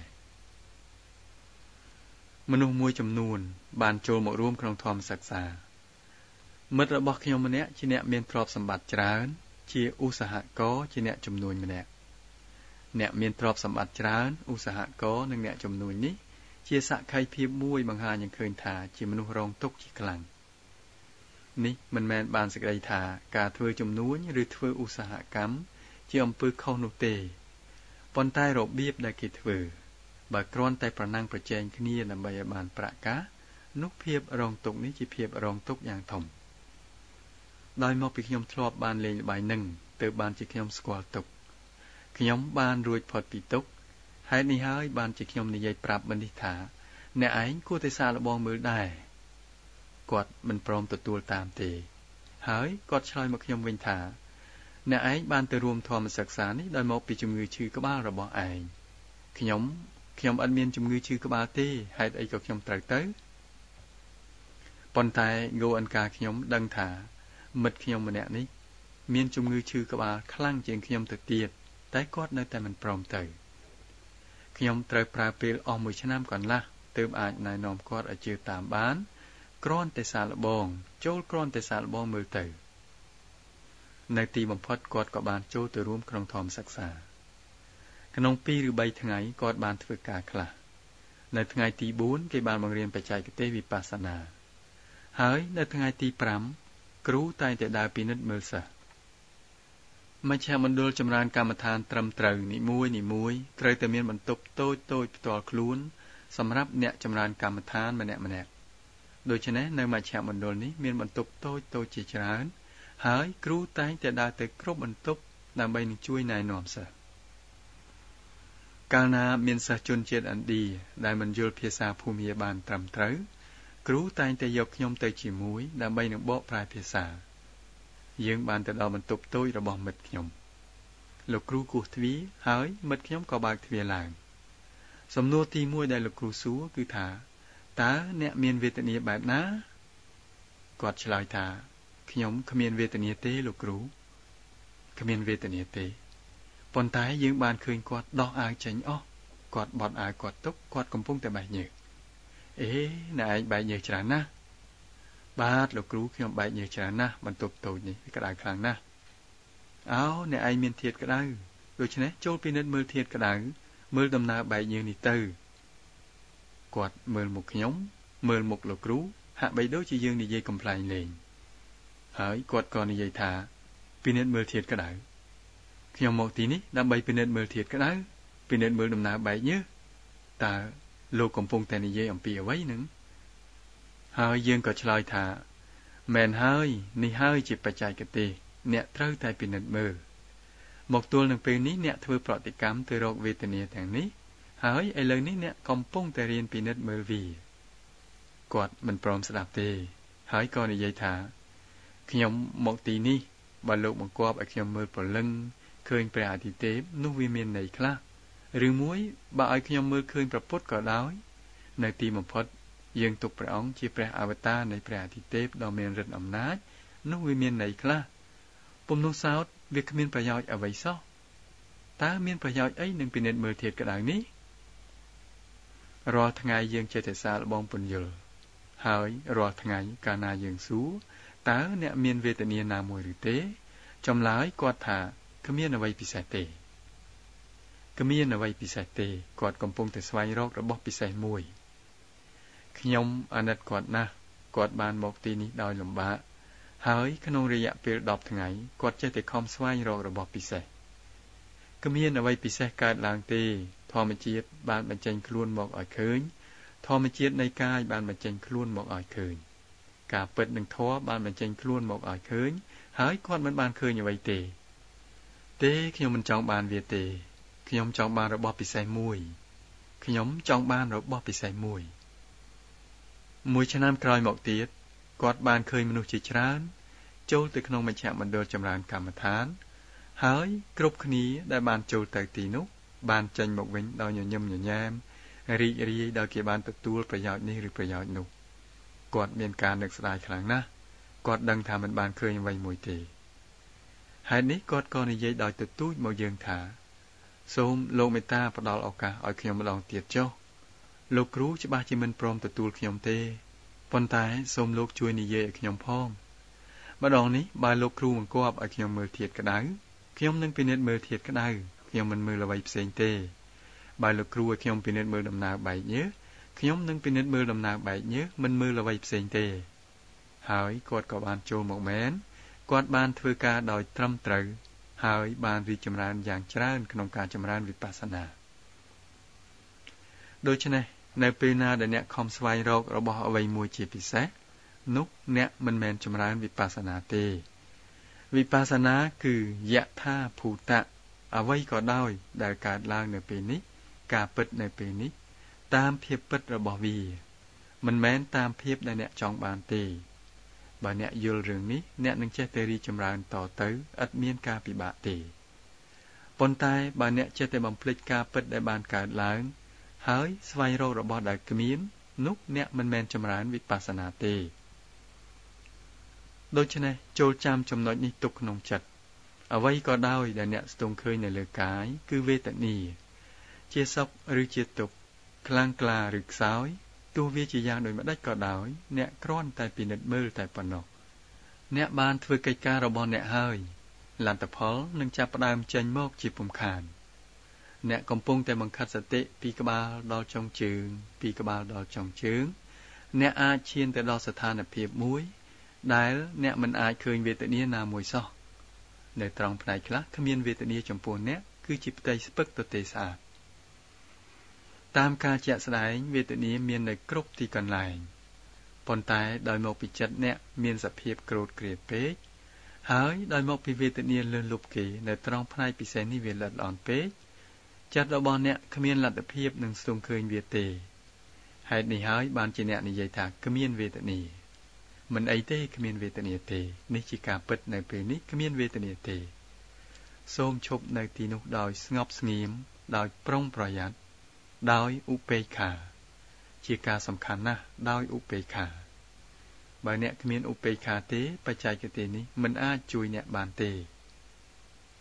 [SPEAKER 1] មនុស្សមួយចំនួនបានចូលមករួមក្នុងធម្មសិក្សាមិត្តរបស់ខ្ញុំម្នាក់ជាអ្នកមានទ្រព្យសម្បត្តិច្រើនជាឧស្សាហករណ៍ជាអ្នកជំនួញម្នាក់អ្នកមានទ្រព្យសម្បត្តិច្រើនឧស្សាហករណ៍និងអ្នកជំនួញនេះជាសក្ខីភាពមួយបង្ហាញឲ្យឃើញថាជាមនុស្សរងទុក្ខជាខ្លាំងនេះមិនមែនបានសេចក្តីថាការធ្វើជំនួញឬធ្វើឧស្សាហកម្មជាអំពើខុសនោះទេប៉ុន្តែរបៀបដែលគេធ្វើបើគ្រាន់តែប្រណាំងប្រជែងគ្នាដើម្បីឲ្យបានប្រាក់កាសនោះភាពរងទុក្ខនេះជាភាពរងទុក្ខយ៉ាងធំដោយមកពីខ្ញុំធ្លាប់បានលេងល្បែងនឹងទើបបានជាខ្ញុំស្គាល់ទុក្ខខ្ញុំបានរួចផុតពីទុក្ខហេតុនេះហើយបានជាខ្ញុំនិយាយប្រាប់បណ្ឌិតថាអ្នកឯងគួរតែសាកល្បងមើលដែរគាត់មិនព្រមទទួលតាមទេហើយគាត់ឆ្លើយមកខ្ញុំវិញថាអ្នកឯងបានទៅរួមធម្មសិក្សានេះដោយមកពីជំងឺឈឺក្បាលរបស់ឯងខ្ញុំអត់មានជំងឺឈឺក្បាលទេហេតុអីក៏ខ្ញុំត្រូវទៅប៉ុន្តែងូអិនកាខ្ញុំដឹងថាមិត្តខ្ញុំម្នាក់នេះមានជំងឺឈឺក្បាលខ្លាំងជាងខ្ញុំទៅទៀតតែគាត់នៅតែមិនព្រមទៅខ្ញុំត្រូវប្រើពេលអស់1ឆ្នាំកន្លះទើបអាចណែនាំគាត់ឲ្យជឿតាមបានគ្រាន់តែសាកល្បងចូលគ្រាន់តែសាកល្បងមើលទៅនៅទីបំផុតគាត់ក៏បានចូលទៅរួមក្នុងធម្មសិក្សាក្នុង2ឬ3ថ្ងៃគាត់បានធ្វើការខ្លះនៅថ្ងៃទី4គេបានបង្រៀនបច្ចេកទេសវិបស្សនាហើយនៅថ្ងៃទី5គ្រូតែងតែដើរពិនិត្យមើលសិស្សមជ្ឈមណ្ឌលចម្រើនកម្មដ្ឋានត្រឹមត្រូវនីមួយត្រូវតែមានបន្ទប់តូចផ្ទាល់ខ្លួនសម្រាប់អ្នកចម្រើនកម្មដ្ឋានម្នាក់ដូច្នេះនៅមជ្ឈមណ្ឌលនេះមានបន្ទប់តូចជាច្រើនហើយគ្រូតែងតែដើរទៅគ្រប់បន្ទប់ដើម្បីនឹងជួយណែនាំសិស្សកាលណាមានសិស្សជនជាតិឥណ្ឌាដែលមិនយល់ភាសាភូមាបានត្រឹមត្រូវគ្រូតែងតែយកខ្ញុំទៅជាមួយដើម្បីនឹងបកប្រែភាសាយើងបានទៅដល់បន្ទប់តូចរបស់មិត្តខ្ញុំលោកគ្រូគោះទ្វារហើយមិត្តខ្ញុំក៏បើកទ្វារឡើងសំណួរទី1ដែលលោកគ្រូសួរគឺថាតើអ្នកមានវេទនាបែបណាគាត់ឆ្លើយថាខ្ញុំគ្មានវេទនាទេលោកគ្រូគ្មានវេទនាទេប៉ុន្តែយើងបានឃើញគាត់ដោះអាវចេញអស់គាត់បត់អាវគាត់ទុកគាត់កំពុងតែបែកញើសអេណែឯងបែកញើសច្រើនណាស់បាទលោកគ្រូខ្ញុំបែកញើសច្រើនណាស់បន្ទប់តូចនេះវាក្តៅខ្លាំងណាស់អោអ្នកឯងមានធាតុក្តៅដូច្នេះចូលពិនិត្យមើលធាតុក្តៅមើលដំណើរបែកញើសនេះទៅគាត់មើលមុខខ្ញុំមើលមុខលោកគ្រូហាក់បីដូចជាយើងនិយាយកំ pl ែងលេងហើយគាត់ក៏និយាយថាពិនិត្យមើលធាតុក្តៅខ្ញុំមកទីនេះដើម្បីពិនិត្យមើលធាតុក្តៅពិនិត្យមើលដំណើរបែកញើសតើលោកកំពុងតែនិយាយអំពីអ្វីនឹងហើយយើងក៏ឆ្លើយថាមែនហើយនេះហើយជាបច្ចេកទេសអ្នកត្រូវតែពិនិត្យមើលមកទល់នឹងពេលនេះអ្នកធ្វើប្រតិកម្មទៅរកវេទនាទាំងនេះហើយឥឡូវនេះអ្នកកំពុងតែរៀនពិនិត្យមើលវាគាត់មិនព្រមស្ដាប់ទេហើយក៏និយាយថាខ្ញុំមកទីនេះបើលោកបង្គាប់ឲ្យខ្ញុំមើលព្រលឹងឃើញព្រះអាទិទេពនោះវាមានន័យខ្លះឬមួយបើឲ្យខ្ញុំមើលឃើញព្រះពុទ្ធក៏ដោយនៅទីបំផុតយើងទុកព្រះអង្គជាព្រះអវតារនៃព្រះអាទិទេពដ៏មានឫទ្ធិអំណាចនោះវាមានន័យខ្លះពុំនោះសោតវាគ្មានប្រយោជន៍អ្វីសោះតើមានប្រយោជន៍អីនឹងពិនិត្យមើលធាតុក្តៅនេះរាល់ថ្ងៃយើងចេះតែសាកល្បងពន្យល់ហើយរាល់ថ្ងៃកាលណាយើងសួរតើអ្នកមានវេទនាណាមួយឬទេចម្លើយគាត់ថាគ្មានអ្វីពិសេសទេគ្មានអ្វីពិសេសទេគាត់កំពុងតែស្វែងរករបស់ពិសេសមួយខ្ញុំអាណិតគាត់ណាស់គាត់បានមកទីនេះដោយលំបាកហើយក្នុងរយៈពេល10ថ្ងៃគាត់ចេះតែខំស្វែងរករបស់ពិសេសគ្មានអ្វីពិសេសកើតឡើងទេធម្មជាតិបានបញ្ចេញខ្លួនមកឲ្យឃើញធម្មជាតិនៃកាយបានបញ្ចេញខ្លួនមកឲ្យឃើញការពិតនឹងធម៌បានបញ្ចេញខ្លួនមកឲ្យឃើញហើយគាត់មិនបានឃើញអ្វីទេខ្ញុំមិនចង់បានវាទេខ្ញុំចង់បានរបស់ពិសេសមួយខ្ញុំចង់បានរបស់ពិសេសមួយឆ្នាំក្រោយមកទៀតគាត់បានឃើញមនុស្សជាច្រើនចូលទៅក្នុងមជ្ឈមណ្ឌលចម្រើនកម្មដ្ឋានហើយគ្រប់គ្នាដែលបានចូលទៅទីនោះបានចេញមកវិញដោយញញឹមញញែមរីករាយដោយគេបានទទួលប្រយោជន៍នេះឬប្រយោជន៍នោះគាត់មានការនឹកស្ដាយខ្លាំងណាស់គាត់ដឹងថាមិនបានឃើញអ្វីមួយទេហេតុនេះគាត់ក៏និយាយដោយទទូចមកយើងថាសូមលោកមេត្តាផ្ដល់ឱកាសឲ្យខ្ញុំម្ដងទៀតចុះលោកគ្រូច្បាស់ជាមិនព្រមទទួលខ្ញុំទេប៉ុន្តែសូមលោកជួយនិយាយឲ្យខ្ញុំផងម្ដងនេះបើលោកគ្រូបង្គាប់ឲ្យខ្ញុំមើលធាតុក្តៅខ្ញុំនឹងពិនិត្យមើលធាតុក្តៅខ្ញុំមិនមើលអ្វីផ្សេងទេបើលោកគ្រូឲ្យខ្ញុំពិនិត្យមើលដំណើរបែកញើសខ្ញុំនឹងពិនិត្យមើលដំណើរបែកញើសមិនមើលអ្វីផ្សេងទេហើយគាត់ក៏បានចូលមកមែនគាត់បានធ្វើការដោយត្រឹមត្រូវហើយបានរីកចម្រើនយ៉ាងច្រើនក្នុងការចម្រើនវិបស្សនាដូច្នេះនៅពេលណាដែលអ្នកខំស្វែងរករបស់អ្វីមួយជាពិសេសនោះអ្នកមិនមែនចម្រើនវិបស្សនាទេវិបស្សនាគឺយថាភូតៈអ្វីក៏ដោយដែលកើតឡើងនៅពេលនេះការពិតនៅពេលនេះតាមភាពពិតរបស់វាមិនមែនតាមភាពដែលអ្នកចង់បានទេបើអ្នកយល់រឿងនេះអ្នកនឹងចេះតែរីកចម្រើនតទៅឥតមានការពិបាកទេប៉ុន្តែបើអ្នកចេះតែបំភ្លេចការពិតដែលបានកើតឡើងហើយស្វែងរករបស់ដែលគ្មាននោះអ្នកមិនមែនចម្រើនវិបស្សនាទេដូច្នេះចូលចាំចំណុចនេះទុកក្នុងចិត្តអ្វីក៏ដោយដែលអ្នកស្ទង់ឃើញនៅលើកាយគឺវេទនាជាសុខឬជាទុក្ខខ្លាំងក្លាឬខ្សោយទោះវាជាយ៉ាងដូចម្ដេចក៏ដោយអ្នកគ្រាន់តែពិនិត្យមើលតែប៉ុណ្ណោះអ្នកបានធ្វើកិច្ចការរបស់អ្នកហើយលទ្ធផលនឹងចាប់ផ្ដើមចេញមកជាពុំខានអ្នកកំពុងតែបង្ខិតសតិពីក្បាលដល់ចុងជើងពីក្បាលដល់ចុងជើងអ្នកអាចឈានទៅដល់ស្ថានភាពមួយដែលអ្នកមិនអាចឃើញវេទនាណាមួយសោះនៅត្រង់ផ្នែកខ្លះគ្មានវេទនាចំពោះអ្នកគឺជាផ្ទៃស្ពឹកទទេស្អាតតាមការជាក់ស្ដែងវេទនាមាននៅគ្រប់ទីកន្លែងប៉ុន្តែដោយមកពីចិត្តអ្នកមានសភាពក្រោធក្រៀតពេកហើយដោយមកពីវេទនាលើសលប់គេនៅត្រង់ផ្នែកពិសេសនេះវាល្អិតល្អន់ពេកចិត្តរបស់អ្នកគ្មានលទ្ធភាពនឹងស្ទង់ឃើញវាទេហេតុនេះហើយបានជាអ្នកនិយាយថាគ្មានវេទនាមិនអីទេគ្មានវេទនាទេនេះជាការពិតនៅពេលនេះគ្មានវេទនាទេសូមឈប់នៅទីនោះដោយស្ងប់ស្ងៀមដោយប្រុងប្រយ័ត្នដោយឧបេក្ខាជាការសំខាន់ណាស់ដោយឧបេក្ខាបើអ្នកគ្មានឧបេក្ខាទេបច្ចេកទេសនេះមិនអាចជួយអ្នកបានទេ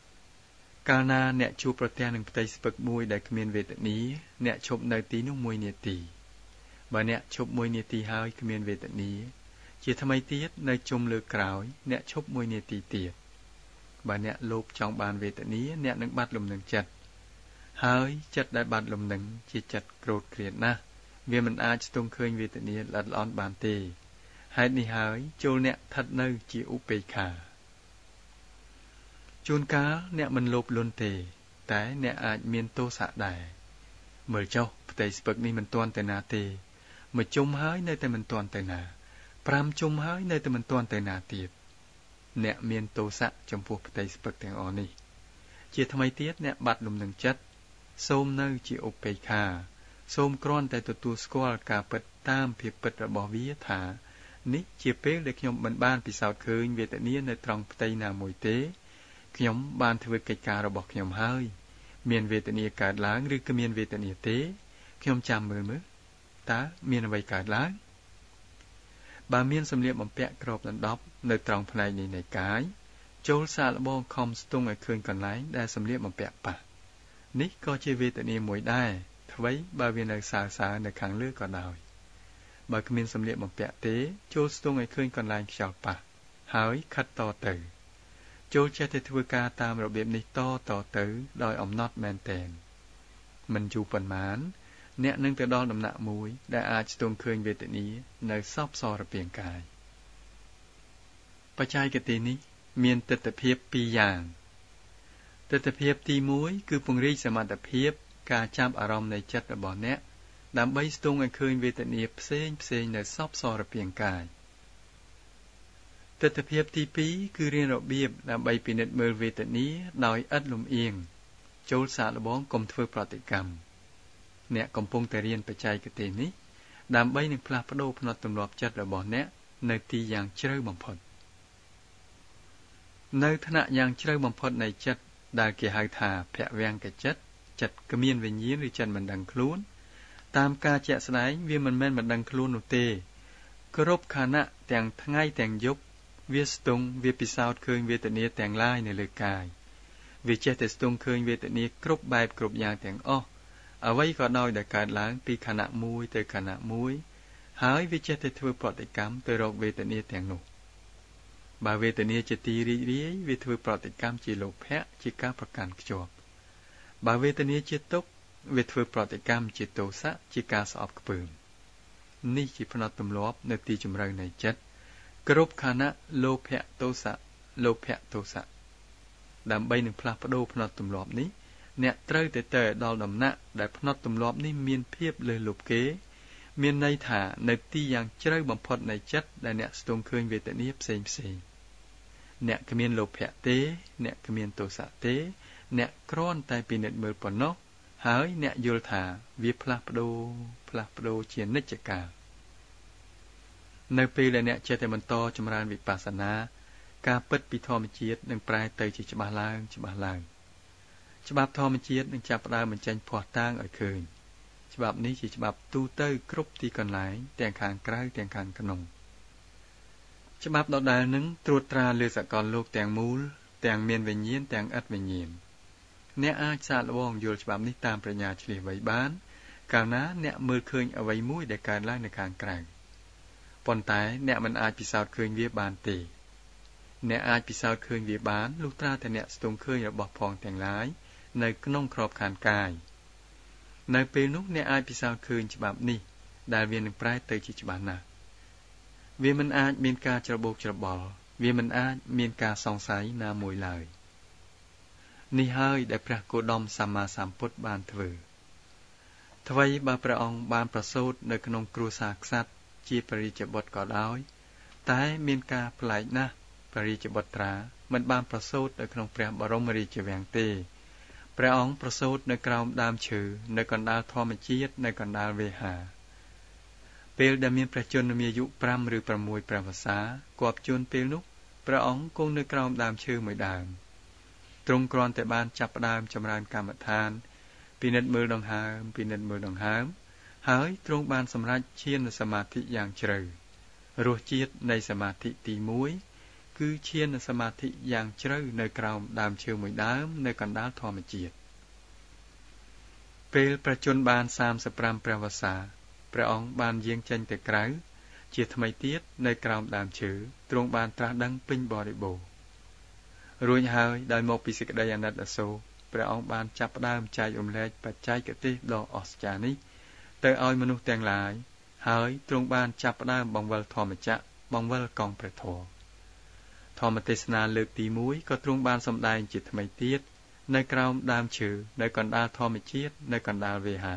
[SPEAKER 1] កាលណាអ្នកជួបប្រទះនឹងផ្ទៃស្ពឹកមួយដែលគ្មានវេទនាអ្នកឈប់នៅទីនោះ1នាទីបើអ្នកឈប់1នាទីហើយគ្មានវេទនាជាថ្មីទៀតនៅជុំលើក្រោយអ្នកឈប់1នាទីទៀតបើអ្នកលោភចង់បានវេទនាអ្នកនឹងបាត់លំនឹងចិត្តហើយចិត្តដែលបាត់លំនឹងជាចិត្តក្រោធគ្រាតណាស់វាមិនអាចស្ទង់ឃើញវេទនាល្អិតល្អន់បានទេហេតុនេះហើយចូលអ្នកស្ថិតនៅជាឧបេក្ខាជួនកាលអ្នកមិនលោភលន់ទេតែអ្នកអាចមានទោសៈដែរមើលចុះផ្ទៃស្ពឹកនេះមិនទាន់ទៅណាទេមួយជុំហើយនៅតែមិនទាន់ទៅណា5ជុំហើយនៅតែមិនទាន់ទៅណាទៀតអ្នកមានទោសៈចំពោះផ្ទៃស្ពឹកទាំងអស់នេះជាថ្មីទៀតអ្នកបាត់លំនឹងចិត្តសូមនៅជាឧបេក្ខាសូមគ្រាន់តែទទួលស្គាល់ការពិតតាមភាពពិតរបស់វាថានេះជាពេលដែលខ្ញុំមិនបានពិសោធន៍ឃើញវេទនានៅត្រង់ផ្ទៃណាមួយទេខ្ញុំបានធ្វើកិច្ចការរបស់ខ្ញុំហើយមានវេទនាកើតឡើងឬគ្មានវេទនាទេខ្ញុំចាំមើលតើមានអ្វីកើតឡើងបើមានសម្លៀកបំពាក់ក្របដណ្ដប់នៅត្រង់ផ្នែកនេះនៃកាយចូលសាកល្បងខំស្ទង់ឲ្យឃើញកន្លែងដែលសម្លៀកបំពាក់ប៉ះនេះក៏ជាវេទនាមួយដែរថ្វីបើវានៅសើៗនៅខាងលើក៏ដោយបើគ្មានសម្លៀកបំពាក់ទេចូលស្ទង់ឲ្យឃើញកន្លែងខ្យល់ប៉ះហើយខិតតទៅចូលចេះតែធ្វើការតាមរបៀបនេះតទៅដោយអំណត់មែនទែនមិនយូរប៉ុន្មានអ្នកនឹងទៅដល់ដំណាក់មួយដែលអាចស្ទង់ឃើញវេទនានៅសពសរពាង្គកាយបច្ចេកទេសនេះមានទិដ្ឋភាព2យ៉ាងទិដ្ឋភាពទី1គឺពង្រីកសមត្ថភាពការចាប់អារម្មណ៍នៃចិត្តរបស់អ្នកដើម្បីស្ទង់ឲ្យឃើញវេទនាផ្សេងនៅសពសរពាង្គកាយទិដ្ឋភាពទី2គឺរៀនរបៀបដើម្បីពិនិត្យមើលវេទនាដោយឥតលំអៀងចូលសាកល្បងកុំធ្វើប្រតិកម្មអ្នកកំពុងតែរៀនបច្ចេកទេសនេះដើម្បីនឹងផ្លាស់ប្ដូរផ្នត់ទម្លាប់ចិត្តរបស់អ្នកនៅទីយ៉ាងជ្រៅបំផុតនៅថ្នាក់យ៉ាងជ្រៅបំផុតនៃចិត្តដែលគេហៅថាភវង្គចិត្តចិត្តគ្មានវិញ្ញាណឬចិត្តមិនដឹងខ្លួនតាមការជាក់ស្ដែងវាមិនមែនមិនដឹងខ្លួននោះទេគ្រប់ខណៈទាំងថ្ងៃទាំងយប់វាស្ទង់វាពិសោធន៍ឃើញវេទនាទាំងឡាយនៅលើកាយវាចេះតែស្ទង់ឃើញវេទនាគ្រប់បែបគ្រប់យ៉ាងទាំងអស់អ្វីក៏ដោយដែលកើតឡើងពីខណៈមួយទៅខណៈមួយហើយវាចេះតែធ្វើប្រតិកម្មទៅរកវេទនាទាំងនោះបើវេទនាជាទីរីករាយវាធ្វើប្រតិកម្មជាលោភៈជាការប្រកាន់ខ្ជាប់បើវេទនាជាទុក្ខវាធ្វើប្រតិកម្មជាទោសៈជាការស្អប់ខ្ពើមនេះជាផ្នត់ទម្លាប់នៅទីជម្រៅនៃចិត្តគ្រប់ខណៈលោភៈទោសៈដើម្បីនឹងផ្លាស់ប្ដូរផ្នត់ទម្លាប់នេះអ្នកត្រូវតែដល់ដំណាក់ដែលផ្នត់ទម្លាប់នេះមានភាពលើសលប់គេមានន័យថានៅទីយ៉ាងជ្រៅបំផុតនៃចិត្តដែលអ្នកស្ទង់ឃើញវេទនាផ្សេងអ្នកគ្មានលោភៈទេអ្នកគ្មានទោសៈទេអ្នកគ្រាន់តែពិនិត្យមើលប៉ុណ្ណោះហើយអ្នកយល់ថាវាផ្លាស់ប្ដូរជានិច្ចកាលនៅពេលដែលអ្នកចេះតែបន្តចម្រើនវិបស្សនាការពិតពីធម្មជាតិនឹងប្រែទៅជាច្បាស់ឡើងច្បាប់ធម្មជាតិនឹងចាប់ផ្ដើមបញ្ចេញភ័ស្តុតាងឲ្យឃើញច្បាប់នេះជាច្បាប់ទូទៅគ្រប់ទីកន្លែងទាំងខាងក្រៅទាំងខាងក្នុងច្បាប់ដដែលនឹងត្រួតត្រាលើសកលលោកទាំងមូលទាំងមានវិញ្ញាណទាំងឥតវិញ្ញាណអ្នកអាចសាកល្បងយល់ច្បាប់នេះតាមប្រាជ្ញាឆ្លៀសវៃបានកាលណាអ្នកមើលឃើញអ្វីមួយដែលកើតឡើងនៅខាងក្រៅប៉ុន្តែអ្នកមិនអាចពិសោធន៍ឃើញវាបានទេអ្នកអាចពិសោធន៍ឃើញវាបានលុះត្រាតែអ្នកស្ទង់ឃើញរបស់ផងទាំងឡាយនៅក្នុងក្របខ័ណ្ឌកាយនៅពេលនោះអ្នកអាចពិសោធន៍ឃើញច្បាប់នេះដែលវានឹងប្រែទៅជាច្បាស់ណាស់វាមិនអាចមានការច្របូកច្របល់វាមិនអាចមានការសង្ស័យណាមួយឡើយនេះហើយដែលព្រះគោតមសម្មាសម្ពុទ្ធបានធ្វើថ្វីបើព្រះអង្គបានប្រសូតនៅក្នុងគ្រួសារក្សត្រជាព្រះរាជបុត្រក៏ដោយតែមានការប្លែកណាស់ព្រះរាជបុត្រាមិនបានប្រសូតនៅក្នុងព្រះបរមរាជវាំងទេព្រះអង្គប្រសូតនៅក្រោមដើមឈើនៅកណ្ដាលធម្មជាតិនៅកណ្ដាលវេហាពេលដែលមានព្រះជន្មាយុ5ឬ6ព្រះវស្សាគប់ជួនពេលនោះព្រះអង្គគង់នៅក្រោមដើមឈើមួយដើមទ្រង់គ្រាន់តែបានចាប់ផ្ដើមចម្រើនកម្មដ្ឋានពិនិត្យមើលដង្ហើមហើយទ្រង់បានសម្រេចឈានសមាធិយ៉ាងជ្រៅរសជាតិនៃសមាធិទី1 គឺឈានសមាធិយ៉ាងជ្រៅនៅក្រោមដើមឈើមួយដើមនៅកណ្ដាលធម្មជាតិពេលប្រជញ្ញបាន35ព្រះវស្សាព្រះអង្គបានយាងចេញទៅក្រៅជាថ្មីទៀតនៅក្រោមដើមឈើទ្រង់បានត្រាស់ដឹងពេញបរិបូរណ៍រួចហើយដោយមកពីសេចក្តីអាណិតអាសូរព្រះអង្គបានចាប់ផ្ដើមចែករំលែកបច្ចេកទេសដ៏អស្ចារ្យនេះទៅឲ្យមនុស្សទាំងឡាយហើយទ្រង់បានចាប់ផ្ដើមបង្វិលធម្មចក្របង្វិលកងព្រះធម៌ធម្មទេសនាលើកទី1ក៏ទ្រង់បានសម្ដែងជាថ្មីទៀតនៅក្រោមដើមឈើនៅកណ្ដាលធម្មជាតិនៅកណ្ដាលវេហា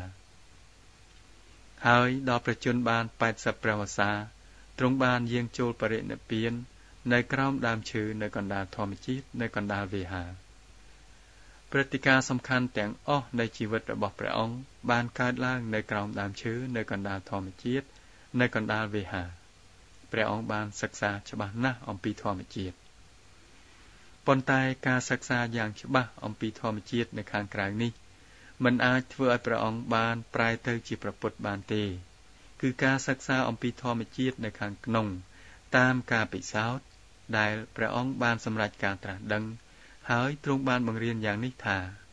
[SPEAKER 1] ហើយដល់ប្រជញ្ញបាន80ព្រះវស្សាទ្រង់បានយាងចូលបរិនិព្វាននៅក្រោមដើមឈើនៅកណ្ដាលធម្មជាតិនៅកណ្ដាលវេហាព្រឹត្តិការណ៍សំខាន់ទាំងអស់នៃជីវិតរបស់ព្រះអង្គបានកើតឡើងនៅក្រោមដើមឈើនៅកណ្ដាលធម្មជាតិនៅកណ្ដាលវេហាព្រះអង្គបានសិក្សាច្បាស់ណាស់អំពីធម្មជាតិប៉ុន្តែការសិក្សាយ៉ាងច្បាស់អំពីធម្មជាតិនៅខាងក្រៅនេះមិនអាចធ្វើឲ្យព្រះអង្គបានប្រែទៅជាព្រះពុទ្ធបានទេគឺការសិក្សាអំពីធម្មជាតិនៅខាងក្នុងតាមការពិសោធន៍ដែលព្រះអង្គបានសម្រេចការត្រាស់ដឹងហើយទ្រង់បានបង្រៀនយ៉ាងនេះថា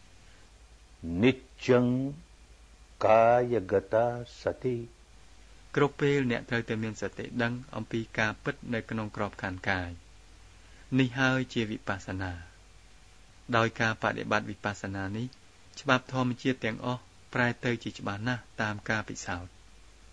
[SPEAKER 2] Nityang Kayagata Sati
[SPEAKER 1] គ្រប់ពេលអ្នកត្រូវតែមានសតិដឹងអំពីការពិតនៅក្នុងក្របខ័ណ្ឌកាយនេះហើយជាវិបស្សនាដោយការបដិបត្តិវិបស្សនានេះច្បាប់ធម្មជាតិទាំងអស់ប្រែទៅជាច្បាស់ណាស់តាមការពិសោធន៍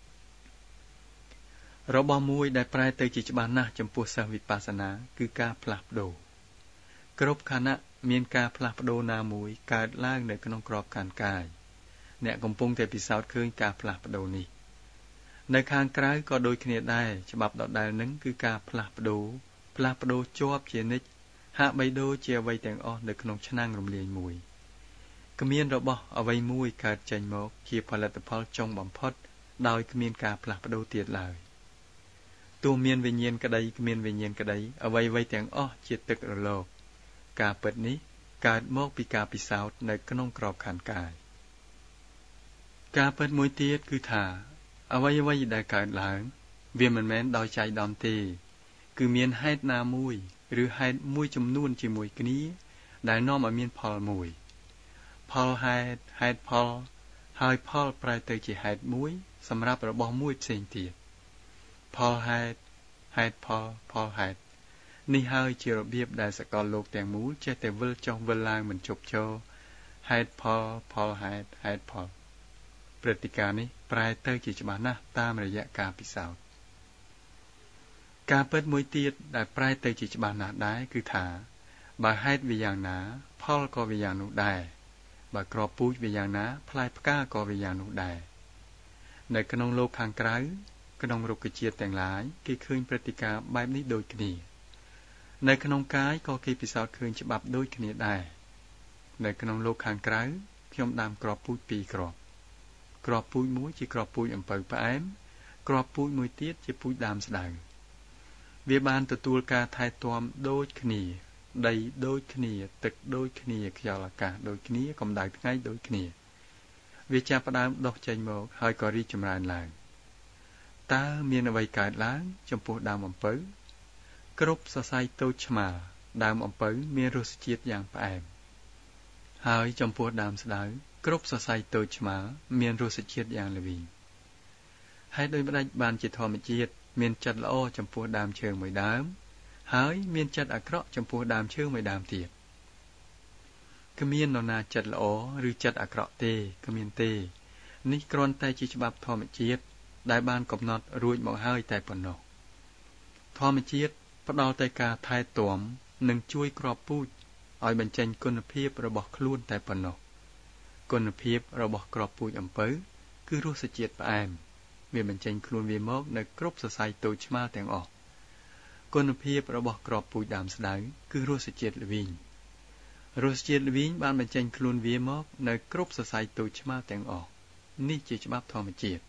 [SPEAKER 1] របស់មួយដែលប្រែទៅជាច្បាស់ណាស់ចំពោះសិស្សវិបស្សនាគឺការផ្លាស់ប្ដូរគ្រប់ខណៈមានការផ្លាស់ប្ដូរណាមួយកើតឡើងនៅក្នុងក្របខ័ណ្ឌកាយអ្នកកំពុងតែពិសោធន៍ឃើញការផ្លាស់ប្ដូរនេះនៅខាងក្រៅក៏ដូចគ្នាដែរច្បាប់ដដែលនឹងគឺការផ្លាស់ប្ដូរជាប់ជានិច្ចហាក់បីដូចជាអ្វីទាំងអស់នៅក្នុងឆ្នាំងរំលាយមួយគ្មានរបស់អ្វីមួយកើតចេញមកជាផលិតផលចុងបំផុតដោយគ្មានការផ្លាស់ប្ដូរទៀតឡើយទោះមានវិញ្ញាណក្តីគ្មានវិញ្ញាណក្តីអ្វីទាំងអស់ជាទឹករលកការពិតនេះកើតមកពីការពិសោធន៍នៅក្នុងក្របខ័ណ្ឌកាយការពិតមួយទៀតគឺថាអ្វីដែលកើតឡើងវាមិនមែនដោយចៃដន្យទេគឺមានហេតុណាមួយឬហេតុមួយចំនួនជាមួយគ្នាដែលនាំឲ្យមានផលមួយផលហេតុផលហើយផលប្រែទៅជាហេតុមួយសម្រាប់របស់មួយផ្សេងទៀតផលហេតុផលហេតុនេះហើយជារបៀបដែលសកលលោកទាំងមូលចេះតែវិលចុះវិលឡើងមិនជប់ឈរហេតុផលហេតុផលព្រឹត្តិការណ៍នេះប្រែទៅជាច្បាស់ណាស់តាមរយៈការពិសោធន៍ការពិតមួយទៀតដែលប្រែទៅជាច្បាស់ណាស់ដែរគឺថាបើហេតុវាយ៉ាងណាផលក៏វាយ៉ាងនោះដែរបើក្របពូជវាយ៉ាងណាផ្លែផ្កាក៏វាយ៉ាងនោះដែរនៅក្នុងលោកខាងក្រៅក្នុងរុក្ខជាតិទាំងឡាយគេឃើញព្រឹត្តិការណ៍បែបនេះដូចគ្នានៅក្នុងកាយក៏គេពិសោធន៍ឃើញច្បាប់ដូចគ្នាដែរនៅក្នុងលោកខាងក្រៅខ្ញុំដាំក្របពូជ2គ្រាប់ពូជមួយជាគ្រាប់ពូជអំពៅផ្អែមគ្រាប់ពូជមួយទៀតជាពូជដើមស្ដៅវាបានទទួលការថែទាំដូចគ្នាដីដូចគ្នាទឹកដូចគ្នាខ្យល់អាកាសដូចគ្នាកម្ដៅថ្ងៃដូចគ្នាវាចាប់ផ្ដើមដុះចេញមកហើយក៏រីកចម្រើនឡើងតើមានអ្វីកើតឡើងចំពោះដើមអំពៅគ្រប់សរសៃតូចឆ្មាលដើមអំពៅមានរសជាតិយ៉ាងផ្អែមហើយចំពោះដើមស្ដៅគ្រប់សរសៃតូចឆ្មាលមានរសជាតិយ៉ាងល្វីងហើយដោយម្ដេចបានជាធម្មជាតិមានចិត្តល្អចំពោះដើមឈើមួយដើមហើយមានចិត្តអាក្រក់ចំពោះដើមឈើមួយដើមទៀតគ្មាននរណាចិត្តល្អឬចិត្តអាក្រក់ទេគ្មានទេនេះគ្រាន់តែជាច្បាប់ធម្មជាតិដែលបានកំណត់រួចមកហើយតែប៉ុណ្ណោះធម្មជាតិផ្ដល់តែការថែទាំនិងជួយគ្រាប់ពូជឲ្យបញ្ចេញគុណភាពរបស់ខ្លួនតែប៉ុណ្ណោះគុណភាពរបស់គ្រាប់ពូជអំពៅគឺរសជាតិផ្អែមវាបញ្ចេញខ្លួនវាមកនៅគ្រប់សរសៃតូចឆ្មាលទាំងអស់គុណភាពរបស់គ្រាប់ពូជដើមស្ដៅគឺរសជាតិល្វីងបានបញ្ចេញខ្លួនវាមកនៅគ្រប់សរសៃតូចឆ្មាលទាំងអស់នេះជាច្បាប់ធម្មជាតិ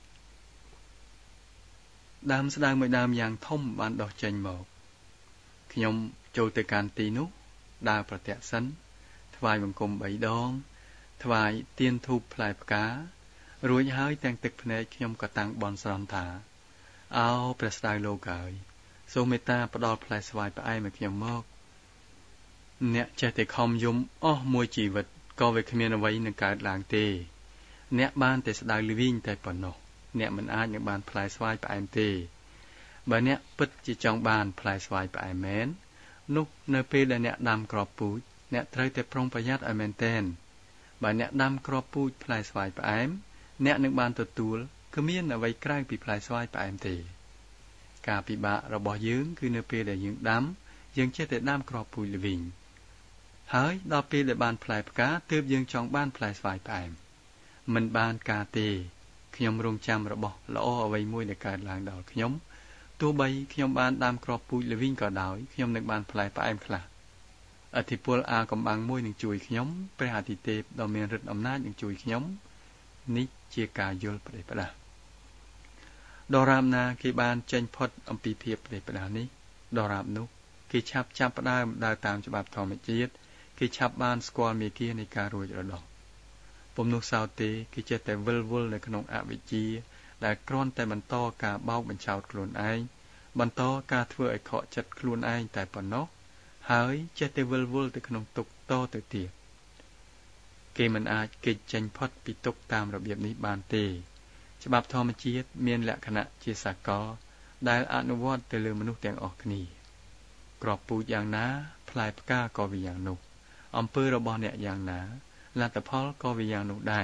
[SPEAKER 1] ដើមស្ដៅមួយដើមយ៉ាងធំបានដុះចេញមកខ្ញុំចូលទៅកាន់ទីនោះដើរប្រទក្សិណថ្វាយបង្គំ3ដងថ្វាយទៀនធូបផ្លែផ្ការួចហើយទាំងទឹកភ្នែកខ្ញុំក៏តាំងបន់ស្រន់ថាអោព្រះស្ដៅលោកហើយសូមមេត្តាផ្ដល់ផ្លែស្វាយផ្អែមឲ្យខ្ញុំមកអ្នកចេះតែខំយំអស់មួយជីវិតក៏វាគ្មានអ្វីនឹងកើតឡើងទេអ្នកបានតែស្ដៅលវិញតែប៉ុណ្ណោះអ្នកមិនអាចនឹងបានផ្លែស្វាយផ្អែមទេបើអ្នកពិតជាចង់បានផ្លែស្វាយផ្អែមមែននោះនៅពេលដែលអ្នកដាំគ្រាប់ពូជអ្នកត្រូវតែប្រុងប្រយ័ត្នឲ្យមែនទែនបើអ្នកដាំគ្រាប់ពូជផ្លែស្វាយផ្អែមអ្នកនឹងបានទទួលគ្មានអ្វីក្រៅពីផ្លែស្វាយផ្អែមទេការពិបាករបស់យើងគឺនៅពេលដែលយើងដាំយើងចេះតែដាំគ្រាប់ពូជលវិញហើយដល់ពេលដែលបានផ្លែផ្កាទើបយើងចង់បានផ្លែស្វាយផ្អែមមិនបានការទេខ្ញុំរងចាំរបស់ល្អអ្វីមួយដែលកើតឡើងដល់ខ្ញុំទោះបីខ្ញុំបានដាំគ្រាប់ពូជលវិញក៏ដោយខ្ញុំនឹងបានផ្លែផ្អែមខ្លះអធិពលអាកំបាំងមួយនឹងជួយខ្ញុំព្រះអាទិទេពដ៏មានឫទ្ធិអំណាចនឹងជួយខ្ញុំនេះជាការយល់ផ្ដេសផ្ដាស់ដរាបណាគេបានចេញផុតអំពីភាពផ្ដេសផ្ដាស់នេះដរាបនោះគេឆាប់ចាប់ផ្ដើមដើរតាមច្បាប់ធម្មជាតិគេឆាប់បានស្គាល់មេគានៃការរួចរដោះពុំនោះសោតទេគេចេះតែវិលវល់នៅក្នុងអវិជ្ជាដែលគ្រាន់តែបន្តការបោកបញ្ឆោតខ្លួនឯងបន្តការធ្វើឲ្យខកចិត្តខ្លួនឯងតែប៉ុណ្ណោះហើយចេះតែវិលវល់ទៅក្នុងទុក្ខតទៅទៀតគេមិនអាចគេចចេញផុតពីទុក្ខតាមរបៀបនេះបានទេច្បាប់ធម្មជាតិមានលក្ខណៈជាសកលដែលអនុវត្តទៅលើមនុស្សទាំងអស់គ្នាគ្រាប់ពូជយ៉ាងណាផ្លែផ្កាក៏វាយ៉ាងនោះអំពើរបស់អ្នកយ៉ាងណាលទ្ធផលក៏វាយ៉ាងនោះដែរ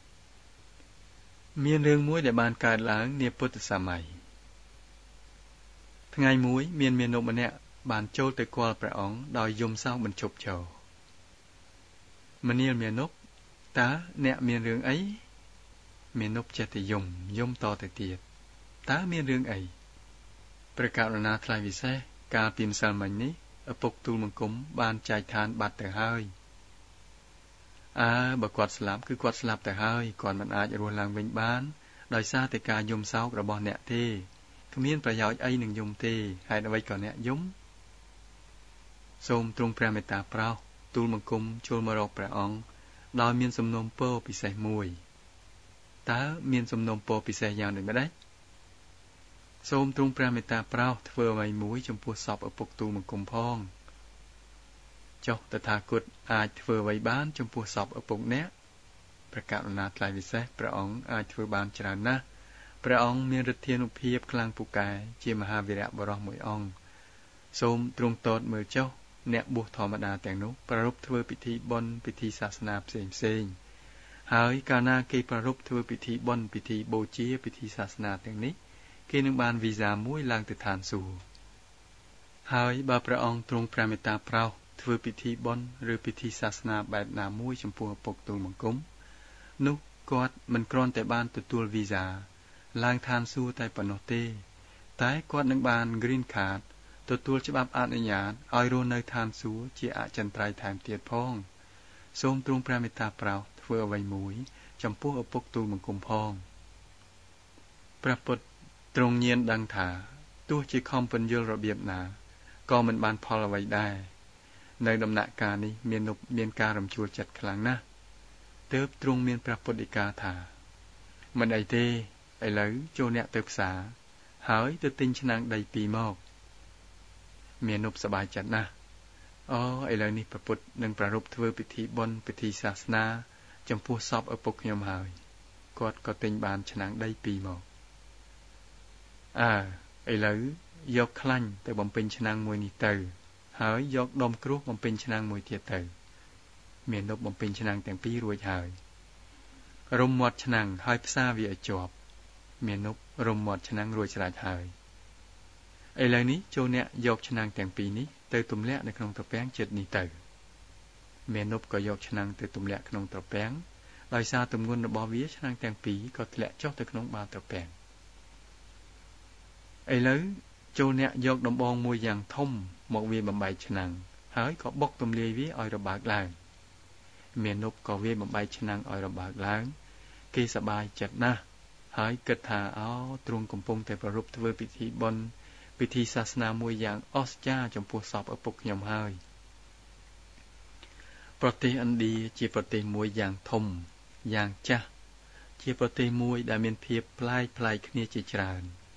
[SPEAKER 1] មានរឿងមួយដែលបានកើតឡើងនាពុទ្ធសម័យថ្ងៃមួយមានមាណពម្នាក់បានចូលទៅគាល់ព្រះអង្គដោយយំសោកបញ្ឈប់ចូលមនាលមាណពតើអ្នកមានរឿងអីមាណពចេះតែយំតទៅទៀតតើមានរឿងអីព្រះករុណាថ្លៃវិសេសកាលពីម្សិលមិញនេះឪពុកទូលបង្គំបានចែកឋានបាត់ទៅហើយបើគាត់ស្លាប់គឺគាត់ស្លាប់ទៅហើយគាត់មិនអាចរស់ឡើងវិញបានដោយសារតែការយំសោករបស់អ្នកទេគ្មានប្រយោជន៍អីនឹងយំទេហេតុអ្វីក៏អ្នកយំសូមទ្រង់ព្រះមេត្តាប្រោសទូលបង្គំចូលមករកព្រះអង្គដោយមានសំណូមពរពិសេសមួយតើមានសំណូមពរពិសេសយ៉ាងដូចម្តេចសូមទ្រង់ព្រះមេត្តាប្រោសធ្វើអ្វីមួយចំពោះសពឪពុកទូលបង្គំផងចុះតថាគតអាចធ្វើអ្វីបានចំពោះសពឪពុកអ្នកព្រះករុណាថ្លៃវិសេសព្រះអង្គអាចធ្វើបានច្រើនណាស់ព្រះអង្គមានឫទ្ធានុភាពខ្លាំងពូកែជាមហាវីរៈបុរសមួយអង្គសូមទ្រង់តតមើលចុះអ្នកបួសធម្មតាទាំងនោះប្រារព្ធធ្វើពិធីបុណ្យពិធីសាសនាផ្សេងហើយកាលណាគេប្រារព្ធធ្វើពិធីបុណ្យពិធីបូជាពិធីសាសនាទាំងនេះគេនឹងបានវីសាមួយឡើងទៅឋានសួគ៌ហើយបើព្រះអង្គទ្រង់ព្រះមេត្តាប្រោសធ្វើពិធីបុណ្យឬពិធីសាសនាបែបណាមួយចំពោះឪពុកទូលបង្គំនោះគាត់មិនគ្រាន់តែបានទទួលវីសាឡើងឋានសួគ៌តែប៉ុណ្ណោះទេតែគាត់នឹងបាន Green Card ទទួលច្បាប់អនុញ្ញាតឲ្យរស់នៅឋានសួគ៌ជាអចិន្ត្រៃយ៍ថែមទៀតផងសូមទ្រង់ព្រះមេត្តាប្រោសធ្វើអ្វីមួយចំពោះឪពុកទូលបង្គំផងព្រះពុទ្ធទ្រង់ញៀនដឹងថាទោះជាខំពន្យល់របៀបណាក៏មិនបានផលអ្វីដែរនៅដំណាក់កាលនេះមានការរំជួលចិត្តខ្លាំងណាស់ទើបទ្រង់មានព្រះពុទ្ធដីកាថាមិនអីទេឥឡូវចូលអ្នកទៅផ្សារហើយទៅទិញឆ្នាំងដី2មកមាណពសប្បាយចិត្តណាស់ឥឡូវនេះព្រះពុទ្ធនឹងប្រារព្ធធ្វើពិធីបុណ្យពិធីសាសនាចំពោះសពឪពុកខ្ញុំហើយគាត់ក៏ទិញបានឆ្នាំងដី2មកឥឡូវយកខ្លាញ់ទៅបំពេញឆ្នាំងមួយនេះទៅហើយយកដុំគ្រួសបំពេញឆ្នាំងមួយទៀតទៅមាណពបំពេញឆ្នាំងទាំងពីររួចហើយរុំមាត់ឆ្នាំងហើយផ្សារវាឲ្យជាប់មាណពរុំមាត់ឆ្នាំងរួចស្រេចហើយឥឡូវនេះចូលអ្នកយកឆ្នាំងទាំងពីរនេះទៅទម្លាក់នៅក្នុងត្រពាំងជិតនេះទៅមាណពក៏យកឆ្នាំងទៅទម្លាក់ក្នុងត្រពាំងដោយសារទម្ងន់របស់វាឆ្នាំងទាំងពីរក៏ធ្លាក់ចុះទៅក្នុងបាតត្រពាំងឥឡូវចូលអ្នកយកដំបងមួយយ៉ាងធំមកវាបំបែកឆ្នាំងហើយក៏បុកទម្លាយវាឲ្យរបើកឡើងមាណពក៏វាបំបែកឆ្នាំងឲ្យរបើកឡើងគេសប្បាយចិត្តណាស់ហើយគិតថាទ្រង់កំពុងតែប្រារព្ធធ្វើពិធីបុណ្យពិធីសាសនាមួយយ៉ាងអស្ចារ្យចំពោះសពឪពុកខ្ញុំហើយប្រទេសឥណ្ឌាជាប្រទេសមួយយ៉ាងធំយ៉ាងចាស់ជាប្រទេសមួយដែលមានភាពប្លែកគ្នាជាច្រើន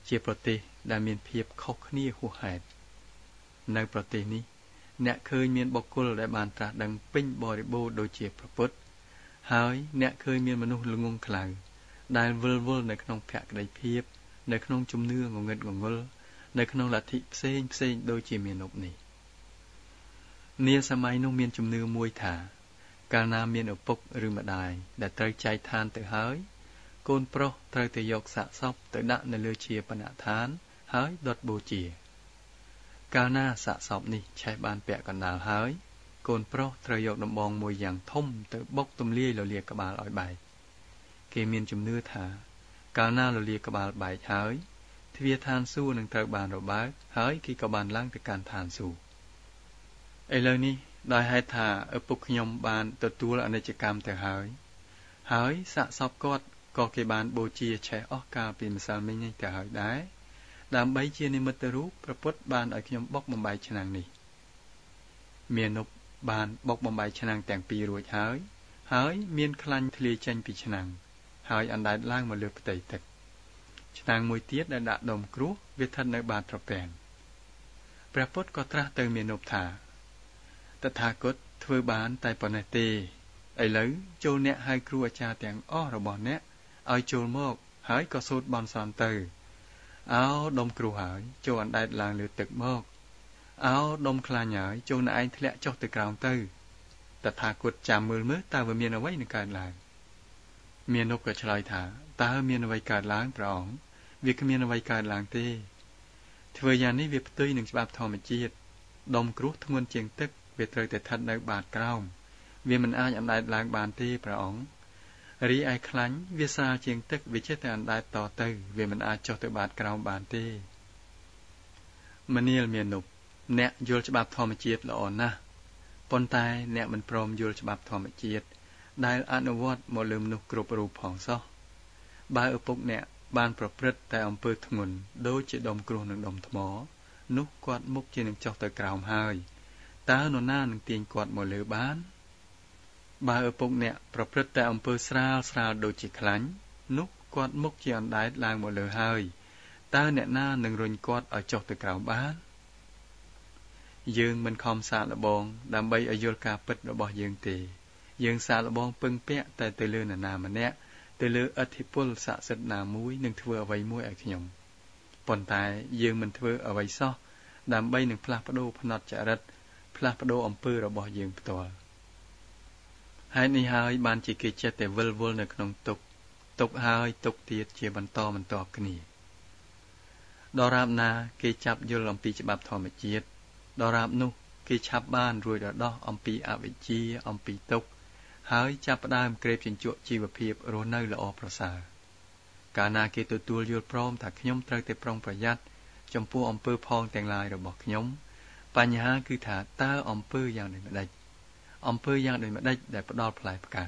[SPEAKER 1] ជាប្រទេសដែលមានភាពខុសគ្នាហួសហេតុនៅប្រទេសនេះអ្នកឃើញមានបុគ្គលដែលបានត្រាស់ដឹងពេញបរិបូរណ៍ដូចជាព្រះពុទ្ធហើយអ្នកឃើញមានមនុស្សល្ងង់ខ្លៅដែលវិលវល់នៅក្នុងភក្តីភាពនៅក្នុងជំនឿងងឹតងងល់នៅក្នុងលទ្ធិផ្សេងដូចជាមានុបនេះនាសម័យនោះមានជំនឿមួយថាកាលណាមានឪពុកឬម្ដាយដែលត្រូវចែកឋានទៅហើយកូនប្រុសត្រូវទៅយកសាកសពទៅដាក់នៅលើជាបណដ្ឋានហើយដុតបូជាកាលណាសាកសពនេះឆេះបានពាក់កណ្ដាលហើយកូនប្រុសត្រូវយកដំបងមួយយ៉ាងធំទៅបុកទម្លាយលលាក្បាលឲ្យបែកគេមានជំនឿថាកាលណាលលាក្បាលបែកហើយទ្វារឋានសួគ៌នឹងត្រូវបានរបើកហើយគេក៏បានឡើងទៅកាន់ឋានសួគ៌ឥឡូវនេះដោយហេតុថាឪពុកខ្ញុំបានទទួលអនិច្ចកម្មទៅហើយសាកសពគាត់ក៏គេបានបូជាឆេះអស់កាលពីម្សិលមិញនេះទៅហើយដែរដើម្បីជានិមិត្តរូបព្រះពុទ្ធបានឲ្យខ្ញុំបុកបំបែកឆ្នាំងនេះមានុបបានបុកបំបែកឆ្នាំងទាំងពីររួចហើយមានខ្លាញ់ធ្លាយចេញពីឆ្នាំងហើយអណ្ដែតឡើងមកលើផ្ទៃទឹកឆ្នាំងមួយទៀតដែលដាក់ដុំគ្រួសវាស្ថិតនៅបាតត្រពាំងព្រះពុទ្ធក៏ត្រាស់ទៅមានុបថាតថាគតធ្វើបានតែប៉ុណ្ណេះទេឥឡូវចូលអ្នកហៅគ្រូអាចារ្យទាំងអស់របស់អ្នកឲ្យចូលមកហើយក៏សូត្របន់ស្រន់ទៅអោដុំគ្រូហើយចូលអណ្ដែតឡើងលើទឹកមកអោដុំខ្លាញ់ហើយចូលណែឯងធ្លាក់ចុះទៅក្រោមទៅតថាគតចាំមើលតើវាមានអ្វីនឹងកើតឡើងមានុបក៏ឆ្លើយថាតើមានអ្វីកើតឡើងព្រះអង្គវាគ្មានអ្វីកើតឡើងទេធ្វើយ៉ាងនេះវាផ្ទុយនឹងច្បាប់ធម្មជាតិដុំគ្រួសធ្ងន់ជាងទឹកវាត្រូវតែស្ថិតនៅបាតក្រោមវាមិនអាចអណ្ដែតឡើងបានទេព្រះអង្គរីឯខ្លាញ់វាស្រាលជាងទឹកវាចេះតែអណ្ដែតតទៅវាមិនអាចចុះទៅបាតក្រោមបានទេមនាលមានុបអ្នកយល់ច្បាប់ធម្មជាតិល្អណាស់ប៉ុន្តែអ្នកមិនព្រមយល់ច្បាប់ធម្មជាតិដែលអនុវត្តមកលើមនុស្សគ្រប់រូបផងសោះបើឪពុកអ្នកបានប្រព្រឹត្តតែអំពើធ្ងន់ដូចជាដុំគ្រួសនិងដុំថ្មនោះគាត់មុខជានឹងចុះទៅក្រោមហើយតើនរណានឹងទាញគាត់មកលើបានបើឪពុកអ្នកប្រព្រឹត្តតែអំពើស្រាលដូចជាខ្លាញ់នោះគាត់មុខជាអណ្ដែតឡើងមកលើហើយតើអ្នកណានឹងរុញគាត់ឲ្យចុះទៅក្រោមបានយើងមិនខំសាកល្បងដើម្បីឲ្យយល់ការពិតរបស់យើងទេយើងសាកល្បងពឹងពាក់តែទៅលើនរណាម្នាក់ទៅលើឥទ្ធិពលស័ក្តិសិទ្ធិណាមួយនឹងធ្វើអ្វីមួយឲ្យខ្ញុំប៉ុន្តែយើងមិនធ្វើអ្វីសោះដើម្បីនឹងផ្លាស់ប្ដូរផ្នត់ចរិតផ្លាស់ប្ដូរអំពើរបស់យើងផ្ទាល់ហេតុនេះហើយបានជាគេចិត្តតែវិលវល់នៅក្នុងទុកហើយទុកទៀតជាបន្តគ្នាដរាបណាគេចាប់យល់អំពីច្បាប់ធម្មជាតិដរាបនោះគេឆាប់បានរួចរដោះអំពីអវិជ្ជាអំពីទុក្ខហើយចាប់ផ្ដើមក្រេបជញ្ជក់ជីវភាពរស់នៅល្អប្រសើរកាលណាគេទទួលយល់ព្រមថាខ្ញុំត្រូវតែប្រុងប្រយ័ត្នចំពោះអំពើផងទាំងឡាយរបស់ខ្ញុំបញ្ហាគឺថាតើអំពើយ៉ាងដូចម្ដេចដែលផ្ដល់ផ្លែផ្កា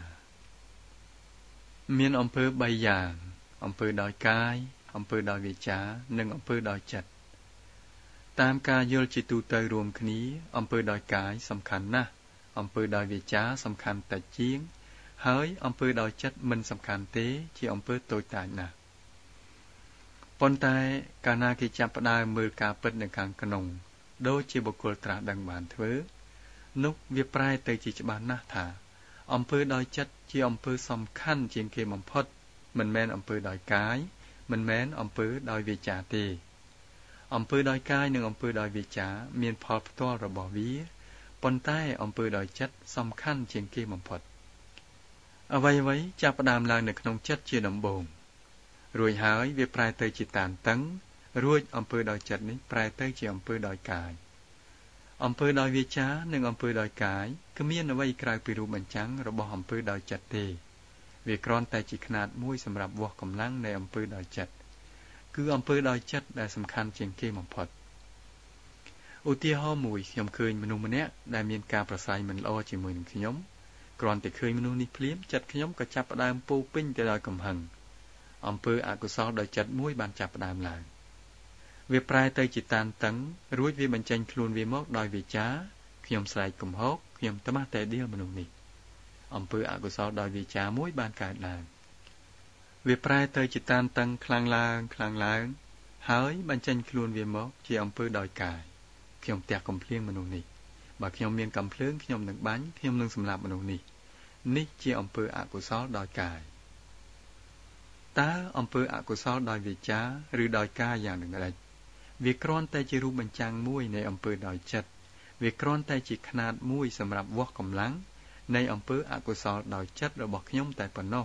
[SPEAKER 1] មានអំពើ3យ៉ាងអំពើដោយកាយអំពើដោយវាចានិងអំពើដោយចិត្តតាមការយល់ជាទូទៅរួមគ្នាអំពើដោយកាយសំខាន់ណាស់អំពើដោយវាចាសំខាន់តិចជាងហើយអំពើដោយចិត្តមិនសំខាន់ទេជាអំពើតូចតាចណាស់ប៉ុន្តែកាលណាគេចាប់ផ្ដើមមើលការពិតនៅខាងក្នុងដូចជាបុគ្គលត្រាស់ដឹងបានធ្វើនោះវាប្រែទៅជាច្បាស់ណាស់ថាអំពើដោយចិត្តជាអំពើសំខាន់ជាងគេបំផុតមិនមែនអំពើដោយកាយមិនមែនអំពើដោយវាចាទេអំពើដោយកាយនិងអំពើដោយវាចាមានផលផ្ទាល់របស់វាប៉ុន្តែអំពើដោយចិត្តសំខាន់ជាងគេបំផុតអ្វីចាប់ផ្ដើមឡើងនៅក្នុងចិត្តជាដំបូងរួចហើយវាប្រែទៅជាតានតឹងរួចអំពើដោយចិត្តនេះប្រែទៅជាអំពើដោយកាយអំពើដោយវាចានិងអំពើដោយកាយគ្មានអ្វីក្រៅពីរូបបញ្ចាំងរបស់អំពើដោយចិត្តទេវាគ្រាន់តែជាខ្នាតមួយសម្រាប់វាស់កម្លាំងនៃអំពើដោយចិត្តគឺអំពើដោយចិត្តដែលសំខាន់ជាងគេបំផុតឧទាហរណ៍មួយខ្ញុំឃើញមនុស្សម្នាក់ដែលមានការប្រស័យមិនល្អជាមួយនឹងខ្ញុំគ្រាន់តែឃើញមនុស្សនេះភ្លាមចិត្តខ្ញុំក៏ចាប់ផ្ដើមពោពេញទៅដោយកំហឹងអំពើអកុសលដោយចិត្តមួយបានចាប់ផ្ដើមឡើងវាប្រែទៅជាតានតឹងរួចវាបញ្ចេញខ្លួនវាមកដោយវាចាខ្ញុំស្រែកកំហុសខ្ញុំត្មះតែដៀលមនុស្សនេះអំពើអកុសលដោយវាចាមួយបានកើតឡើងវាប្រែទៅជាតានតឹងខ្លាំងឡើងហើយបញ្ចេញខ្លួនវាមកជាអំពើដោយកាយខ្ញុំផ្ទះកំភ្លៀងមនុស្សនេះបើខ្ញុំមានកំភ្លើងខ្ញុំនឹងបាញ់ខ្ញុំនឹងសម្លាប់មនុស្សនេះនេះជាអំពើអកុសលដោយកាយតើអំពើអកុសលដោយវាចាឬដោយកាយយ៉ាងនឹងដេចវាគ្រាន់តែជារូបបញ្ចាំងមួយនៃអំពើដោយចិត្តវាគ្រាន់តែជាខ្នាតមួយសម្រាប់វាស់កម្លាំងនៃអំពើអកុសលដោយចិត្តរបស់ខ្ញុំតែប៉ុណ្ណោះ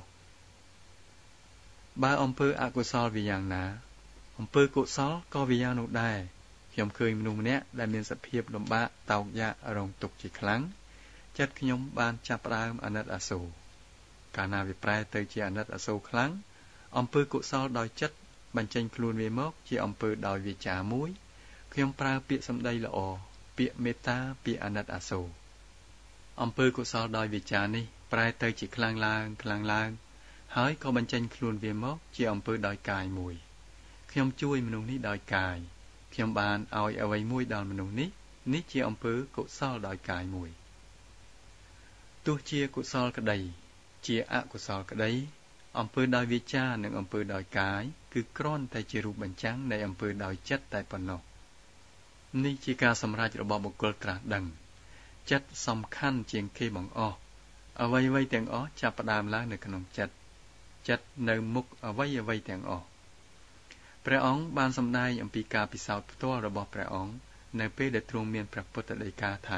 [SPEAKER 1] បើអំពើអកុសលវាយ៉ាងណាអំពើកុសលក៏វាយ៉ាងនោះដែរខ្ញុំឃើញមនុស្សម្នាក់ដែលមានសភាពលំបាកតោកយ៉ាករងទុក្ខជាខ្លាំងចិត្តខ្ញុំបានចាប់ផ្ដើមអាណិតអាសូរកាលណាវាប្រែទៅជាអាណិតអាសូរខ្លាំងអំពើកុសលដោយចិត្តបញ្ចេញខ្លួនវាមកជាអំពើដោយវាចាមួយខ្ញុំប្រើពាក្យសម្ដីល្អពាក្យមេត្តាពាក្យអាណិតអាសូរអំពើកុសលដោយវាចានេះប្រែទៅជាខ្លាំងឡើងហើយក៏បញ្ចេញខ្លួនវាមកជាអំពើដោយកាយមួយខ្ញុំជួយមនុស្សនេះដោយកាយខ្ញុំបានឲ្យអ្វីមួយដល់មនុស្សនេះជាអំពើកុសលដោយកាយមួយទោះជាកុសលក្តីជាអកុសលក្តីអំពើដោយវាចានិងអំពើដោយកាយគឺគ្រាន់តែជារូបបញ្ចាំងនៃអំពើដោយចិត្តតែប៉ុណ្ណោះនេះជាការសម្រេចរបស់បុគ្គលត្រាស់ដឹងចិត្តសំខាន់ជាងគេបង្អស់អ្វីៗទាំងអស់ចាប់ផ្ដើមឡើងនៅក្នុងចិត្តនៅមុខអ្វីៗទាំងអស់ព្រះអង្គបានសម្ដែងអំពីការពិសោធន៍ផ្ទាល់របស់ព្រះអង្គនៅពេលដែលទ្រង់មានព្រះពុទ្ធដីកាថា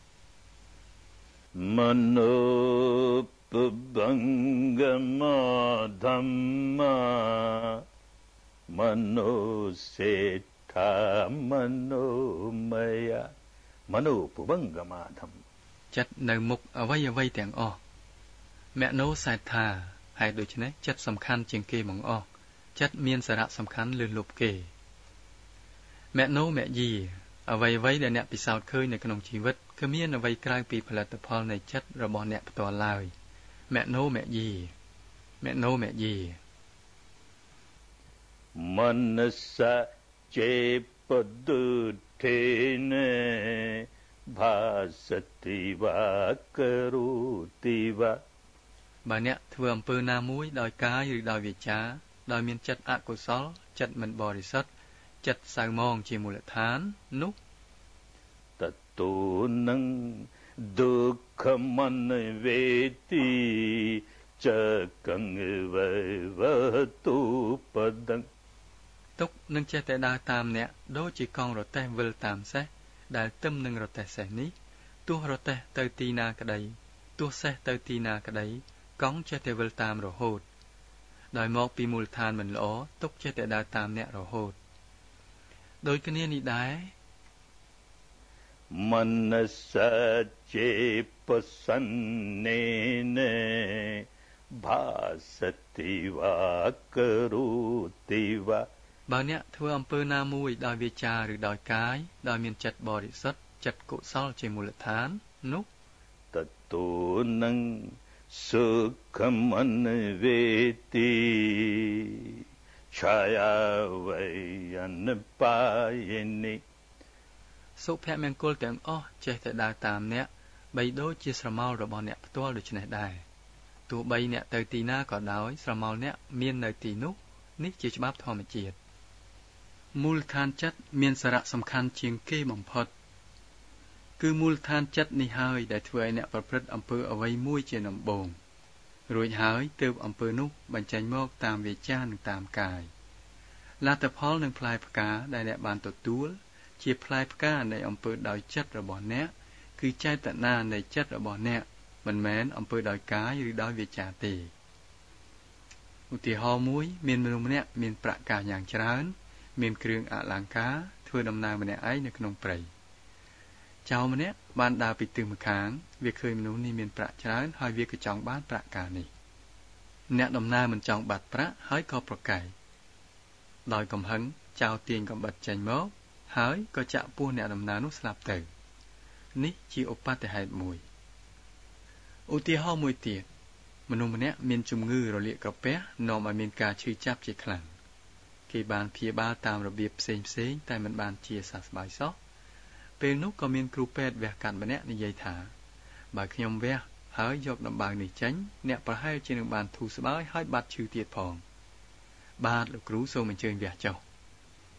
[SPEAKER 2] មនោពបង្កមធម្មមនោសេដ្ឋាមនោមយមនោពបង្កមធម្ម
[SPEAKER 1] ចិត្តនៅមុខអ្វីៗទាំងអស់មនោសេដ្ឋាហើយដូច្នេះចិត្តសំខាន់ជាងគេបង្អស់ចិត្តមានសារៈសំខាន់លើសលប់គេមនោមយាអ្វីដែលអ្នកពិសោធន៍ឃើញនៅក្នុងជីវិតគឺមានអ្វីក្រៅពីផលិតផលនៃចិត្តរបស់អ្នកផ្ទាល់ឡើយមនោមយា
[SPEAKER 2] មនស្សចេបទុថេនេភាសតិវាករុតិវា
[SPEAKER 1] បើអ្នកធ្វើអំពើណាមួយដោយកាយឬដោយវាចាដោយមានចិត្តអកុសលចិត្តមិនបរិសុទ្ធចិត្តសៅមងជាមូលដ្ឋាននោះ
[SPEAKER 2] តតូនឹងដុក្ខមនវេទីចកង្វេវតុបដង្
[SPEAKER 1] ទុកនឹងចេះតែដើរតាមអ្នកដូចជាកង់រទេះវិលតាមសេះដែលទឹមនឹងរទេះសេះនេះទោះរទេះទៅទីណាក្តីទោះសេះទៅទីណាក្តីកង់ចេះតែវិលតាមរហូតដោយមកពីមូលដ្ឋានមិនល្អទុកចេះតែដើរតាមអ្នករហូតដោយគ្នានេះដែរ
[SPEAKER 2] មនស្សចេបសន្នេនេភាសតិវាករុតិវា
[SPEAKER 1] បើអ្នកធ្វើអំពើណាមួយដោយវាចាឬដោយកាយដោយមានចិត្តបរិសុទ្ធចិត្តកុសលជាមូលដ្ឋាននោះ
[SPEAKER 2] តតូនឹងសុខមនវេទីឆាយាវេយនបាយនិ
[SPEAKER 1] សុភមង្គលទាំងអស់ចេះតែដើរតាមអ្នកបីដូចជាស្រមោលរបស់អ្នកផ្ទាល់ដូច្នេះដែរទោះបីអ្នកទៅទីណាក៏ដោយស្រមោលអ្នកមាននៅទីនោះនេះជាច្បាប់ធម្មជាតិមូលដ្ឋានចិត្តមានសារៈសំខាន់ជាងគេបំផុតគឺមូលដ្ឋានចិត្តនេះហើយដែលធ្វើឲ្យអ្នកប្រព្រឹត្តអំពើអ្វីមួយជាដំបូងរួចហើយទើបអំពើនោះបញ្ចេញមកតាមវាចានិងតាមកាយលទ្ធផលនិងផ្លែផ្កាដែលអ្នកបានទទួលជាផ្លែផ្កានៃអំពើដោយចិត្តរបស់អ្នកគឺចេតនានៃចិត្តរបស់អ្នកមិនមែនអំពើដោយកាយឬដោយវាចាទេឧទាហរណ៍មួយមានមនុស្សម្នាក់មានប្រាក់កាសយ៉ាងច្រើនមានគ្រឿងអលង្ការធ្វើដំណើរម្នាក់ឯងនៅក្នុងព្រៃចៅម្នាក់បានដើរពីទិសម្ខាងវាឃើញមនុស្សនេះមានប្រាក់ច្រើនហើយវាក៏ចង់បានប្រាក់កាសនេះអ្នកដំណើរមិនចង់បាត់ប្រាក់ហើយក៏ប្រកែកដោយកំហឹងចៅទាញកំបិតចេញមកហើយក៏ចាក់ពោះអ្នកដំណើរនោះស្លាប់ទៅនេះជាឧបទ្ទហេតុមួយឧទាហរណ៍មួយទៀតមនុស្សម្នាក់មានជំងឺរលាកក្រពះនាំឲ្យមានការឈឺចាប់ជាខ្លាំងគេបានព្យាបាលតាមរបៀបផ្សេងតែមិនបានជាសះស្បើយសោះពេលនោះក៏មានគ្រូពេទ្យវះកាត់ម្នាក់និយាយថាបើខ្ញុំវះហើយយកដំបៅនេះចេញអ្នកប្រហែលជានឹងបានធូរស្បើយហើយបាត់ឈឺទៀតផងបាទលោកគ្រូសូមអញ្ជើញវះចុះ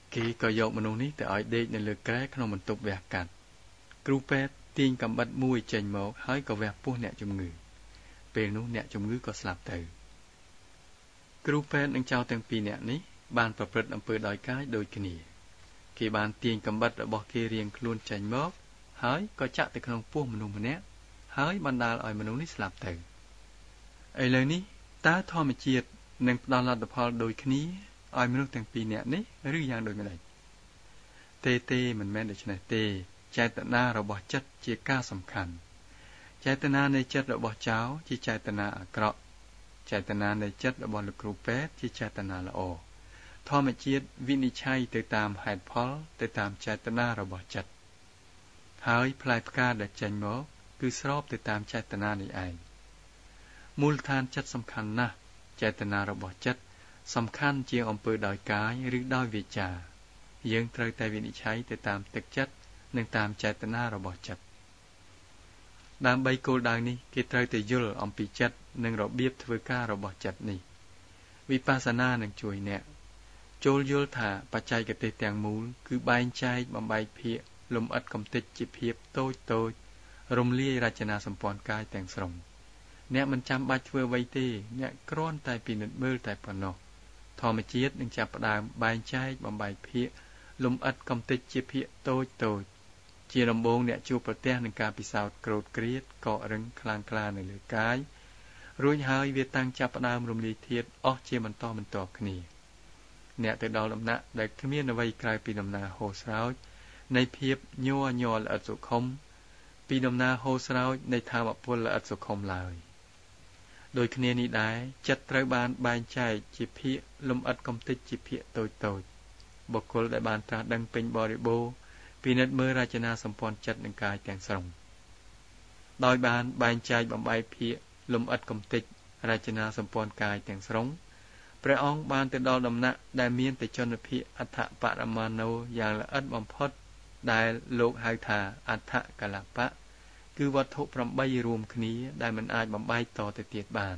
[SPEAKER 1] គេក៏យកមនុស្សនេះទៅឲ្យដេកនៅលើក្រែក្នុងបន្ទប់វះកាត់គ្រូពេទ្យទាញកាំបិតមួយចេញមកហើយក៏វះពោះអ្នកជំងឺពេលនោះអ្នកជំងឺក៏ស្លាប់ទៅគ្រូពេទ្យនិងចៅទាំងពីរនាក់នេះបានប្រព្រឹត្តអំពើដោយកាយដូចគ្នាគេបានទាញកាំបិតរបស់គេរៀងខ្លួនចេញមកហើយក៏ចាក់ទៅក្នុងពោះមនុស្សម្នាក់ហើយបណ្ដាលឲ្យមនុស្សនេះស្លាប់ទៅឥឡូវនេះតើធម្មជាតិនឹងផ្ដល់លទ្ធផលដូចគ្នាឲ្យមនុស្សទាំងពីរនាក់នេះឬយ៉ាងដូចម្តេចទេមិនមែនដូច្នេះទេចេតនារបស់ចិត្តជាការសំខាន់ចេតនានៃចិត្តរបស់ចៅជាចេតនាអាក្រក់ចេតនានៃចិត្តរបស់លោកគ្រូពេទ្យជាចេតនាល្អធម្មជាតិវិនិច្ឆ័យទៅតាមហេតុផលទៅតាមចេតនារបស់ចិត្តហើយផ្លែផ្កាដែលចេញមកគឺស្របទៅតាមចេតនានេះឯងមូលដ្ឋានចិត្តសំខាន់ណាស់ចេតនារបស់ចិត្តសំខាន់ជាងអំពើដោយកាយឬដោយវាចាយើងត្រូវតែវិនិច្ឆ័យទៅតាមទឹកចិត្តនិងតាមចេតនារបស់ចិត្តដើម្បីគោលដៅនេះគេត្រូវតែយល់អំពីចិត្តនិងរបៀបធ្វើការរបស់ចិត្តនេះវិបស្សនានឹងជួយអ្នកចូលយល់ថាបច្ចេកទេសទាំងមូលគឺបែងចែកបំបែកភាគលំអិតកំទេចជាភាពតូចរំលាយរចនាសម្ព័ន្ធកាយទាំងស្រុងអ្នកមិនចាំបាច់ធ្វើអ្វីទេអ្នកគ្រាន់តែពិនិត្យមើលតែប៉ុណ្ណោះធម្មជាតិនឹងចាប់ផ្ដើមបែងចែកបំបែកភាគលំអិតកំទេចជាភាគតូចជាដំបូងអ្នកជួបប្រទះនឹងការពិសោធន៍ក្រោធក្រៀតកករឹងខ្លាំងក្លានៅលើកាយរួចហើយវាតាំងចាប់ផ្ដើមរំលាយធាតុអស់ជាបន្តបន្ទាប់គ្នាអ្នកទៅដល់ដំណាក់ដែលគ្មានអ្វីក្រៅពីដំណើរហូរស្រោចនៃភាពញ័រល្អិតសុខុមពីដំណើរហូរស្រោចនៃថាមពលល្អិតសុខុមឡើយដោយគ្នានេះដែរចិត្តត្រូវបានបែងចែកជាភាគលំអិតកំទេចជាភាគតូចបុគ្គលដែលបានត្រាស់ដឹងពេញបរិបូរណ៍ពិនិត្យមើលរចនាសម្ព័ន្ធចិត្តនិងកាយទាំងស្រុងដោយបានបែងចែកបំបែកភាគលំអិតកំទេចរចនាសម្ព័ន្ធកាយទាំងស្រុងព្រះអង្គបានទៅដល់ដំណាក់ដែលមានតែជនភាគអដ្ឋបរមាណូយ៉ាងល្អិតបំផុតដែលលោកហៅថាអដ្ឋកលបៈគឺវត្ថុ8រួមគ្នាដែលមិនអាចបំបែកតទៅទៀតបាន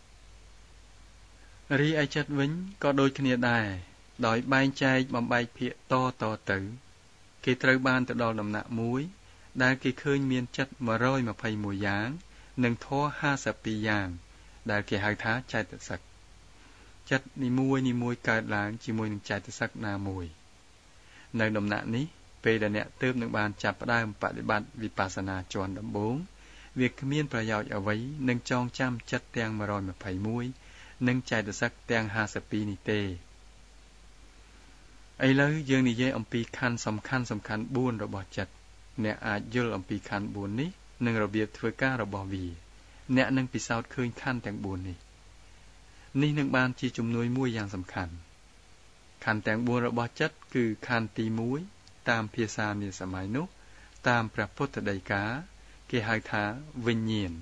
[SPEAKER 1] រីឯចិត្តវិញក៏ដូចគ្នាដែរដោយបែងចែកបំបែកភាគតទៅគេត្រូវបានទៅដល់ដំណាក់មួយដែលគេឃើញមានចិត្ត121យ៉ាងនិងធម៌52យ៉ាងដែលគេហៅថាចេតសិកចិត្តនីមួយកើតឡើងជាមួយនឹងចេតសិកណាមួយនៅដំណាក់នេះពេលដែលអ្នកទើបនឹងបានចាប់ផ្ដើមបប្រតិបត្តិវិបស្សនាជាន់ដំបូងវាគ្មានប្រយោជន៍អ្វីនឹងចងចាំចិត្តទាំង121និងចេតសិកទាំង52នេះទេឥឡូវយើងនិយាយអំពីខណ្ឌសំខាន់4របស់ចិត្តអ្នកអាចយល់អំពីខណ្ឌ4នេះនិងរបៀបធ្វើការរបស់វាអ្នកនឹងពិសោធន៍ឃើញខណ្ឌទាំង4នេះនឹងបានជាជំនួយមួយយ៉ាងសំខាន់ខណ្ឌទាំង4របស់ចិត្តគឺខណ្ឌទី1តាមភាសានាសម័យនោះតាមព្រះពុទ្ធដីកាគេហៅថាវិញ្ញាណ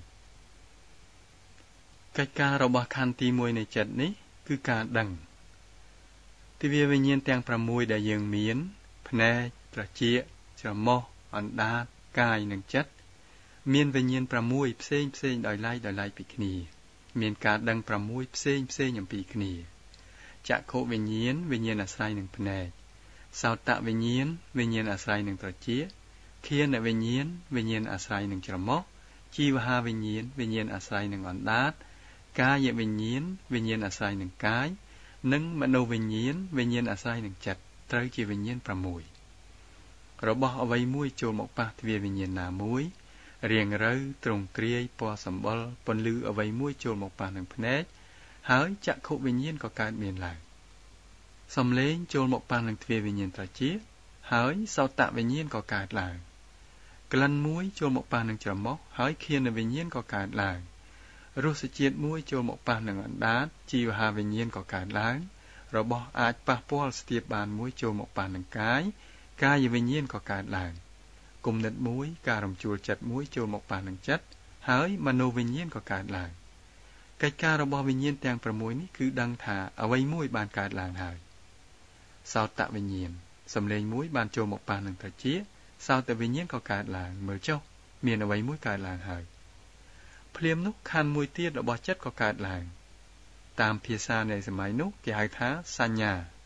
[SPEAKER 1] កិច្ចការរបស់ខណ្ឌទី1នៃចិត្តនេះគឺការដឹងទិវាវិញ្ញាណទាំង6ដែលយើងមានភ្នែកត្រចៀកច្រមុះអណ្ដាតកាយនិងចិត្តមានវិញ្ញាណ6ផ្សេងដោយឡែកពីគ្នាមានការដឹង6ផ្សេងអំពីគ្នាចក្ខុវិញ្ញាណអាស្រ័យនឹងភ្នែកសោតវិញ្ញាណអាស្រ័យនឹងត្រចៀកឃានវិញ្ញាណអាស្រ័យនឹងច្រមុះជីវហាវិញ្ញាណអាស្រ័យនឹងអណ្ដាតកាយវិញ្ញាណអាស្រ័យនឹងកាយនិងមនោវិញ្ញាណអាស្រ័យនឹងចិត្តត្រូវជាវិញ្ញាណ6របស់អ្វីមួយចូលមកប៉ះទ្វារវិញ្ញាណណាមួយរៀងរូវទ្រង់ទ្រាយពណ៌សម្បុរពន្លឺអ្វីមួយចូលមកប៉ះនឹងភ្នែកហើយចក្ខុវិញ្ញាណក៏កើតមានឡើងសំឡេងចូលមកប៉ះនឹងទ្វារវិញ្ញាណត្រចៀកហើយសោតវិញ្ញាណក៏កើតឡើងក្លិនមួយចូលមកប៉ះនឹងច្រមុះហើយឃានវិញ្ញាណក៏កើតឡើងរសជាតិមួយចូលមកប៉ះនឹងអណ្ដាតជីវហាវិញ្ញាណក៏កើតឡើងរបស់អាចប៉ះពាល់ស្ទាបបានមួយចូលមកប៉ះនឹងកាយវិញ្ញាណក៏កើតឡើងគំនិតមួយការរំជួលចិត្តមួយចូលមកប៉ះនឹងចិត្តហើយមនោវិញ្ញាណក៏កើតឡើងកិច្ចការរបស់វិញ្ញាណទាំង6នេះគឺដឹងថាអ្វីមួយបានកើតឡើងហើយសោតវិញ្ញាណសំឡេងមួយបានចូលមកប៉ះនឹងត្រចៀកសោតវិញ្ញាណក៏កើតឡើងមើលចុះមានអ្វីមួយកើតឡើងហើយភ្លាមនោះខណ្ឌមួយទៀតរបស់ចិត្តក៏កើតឡើងតាមភាសានៃសម័យនោះគេហៅថាសញ្ញា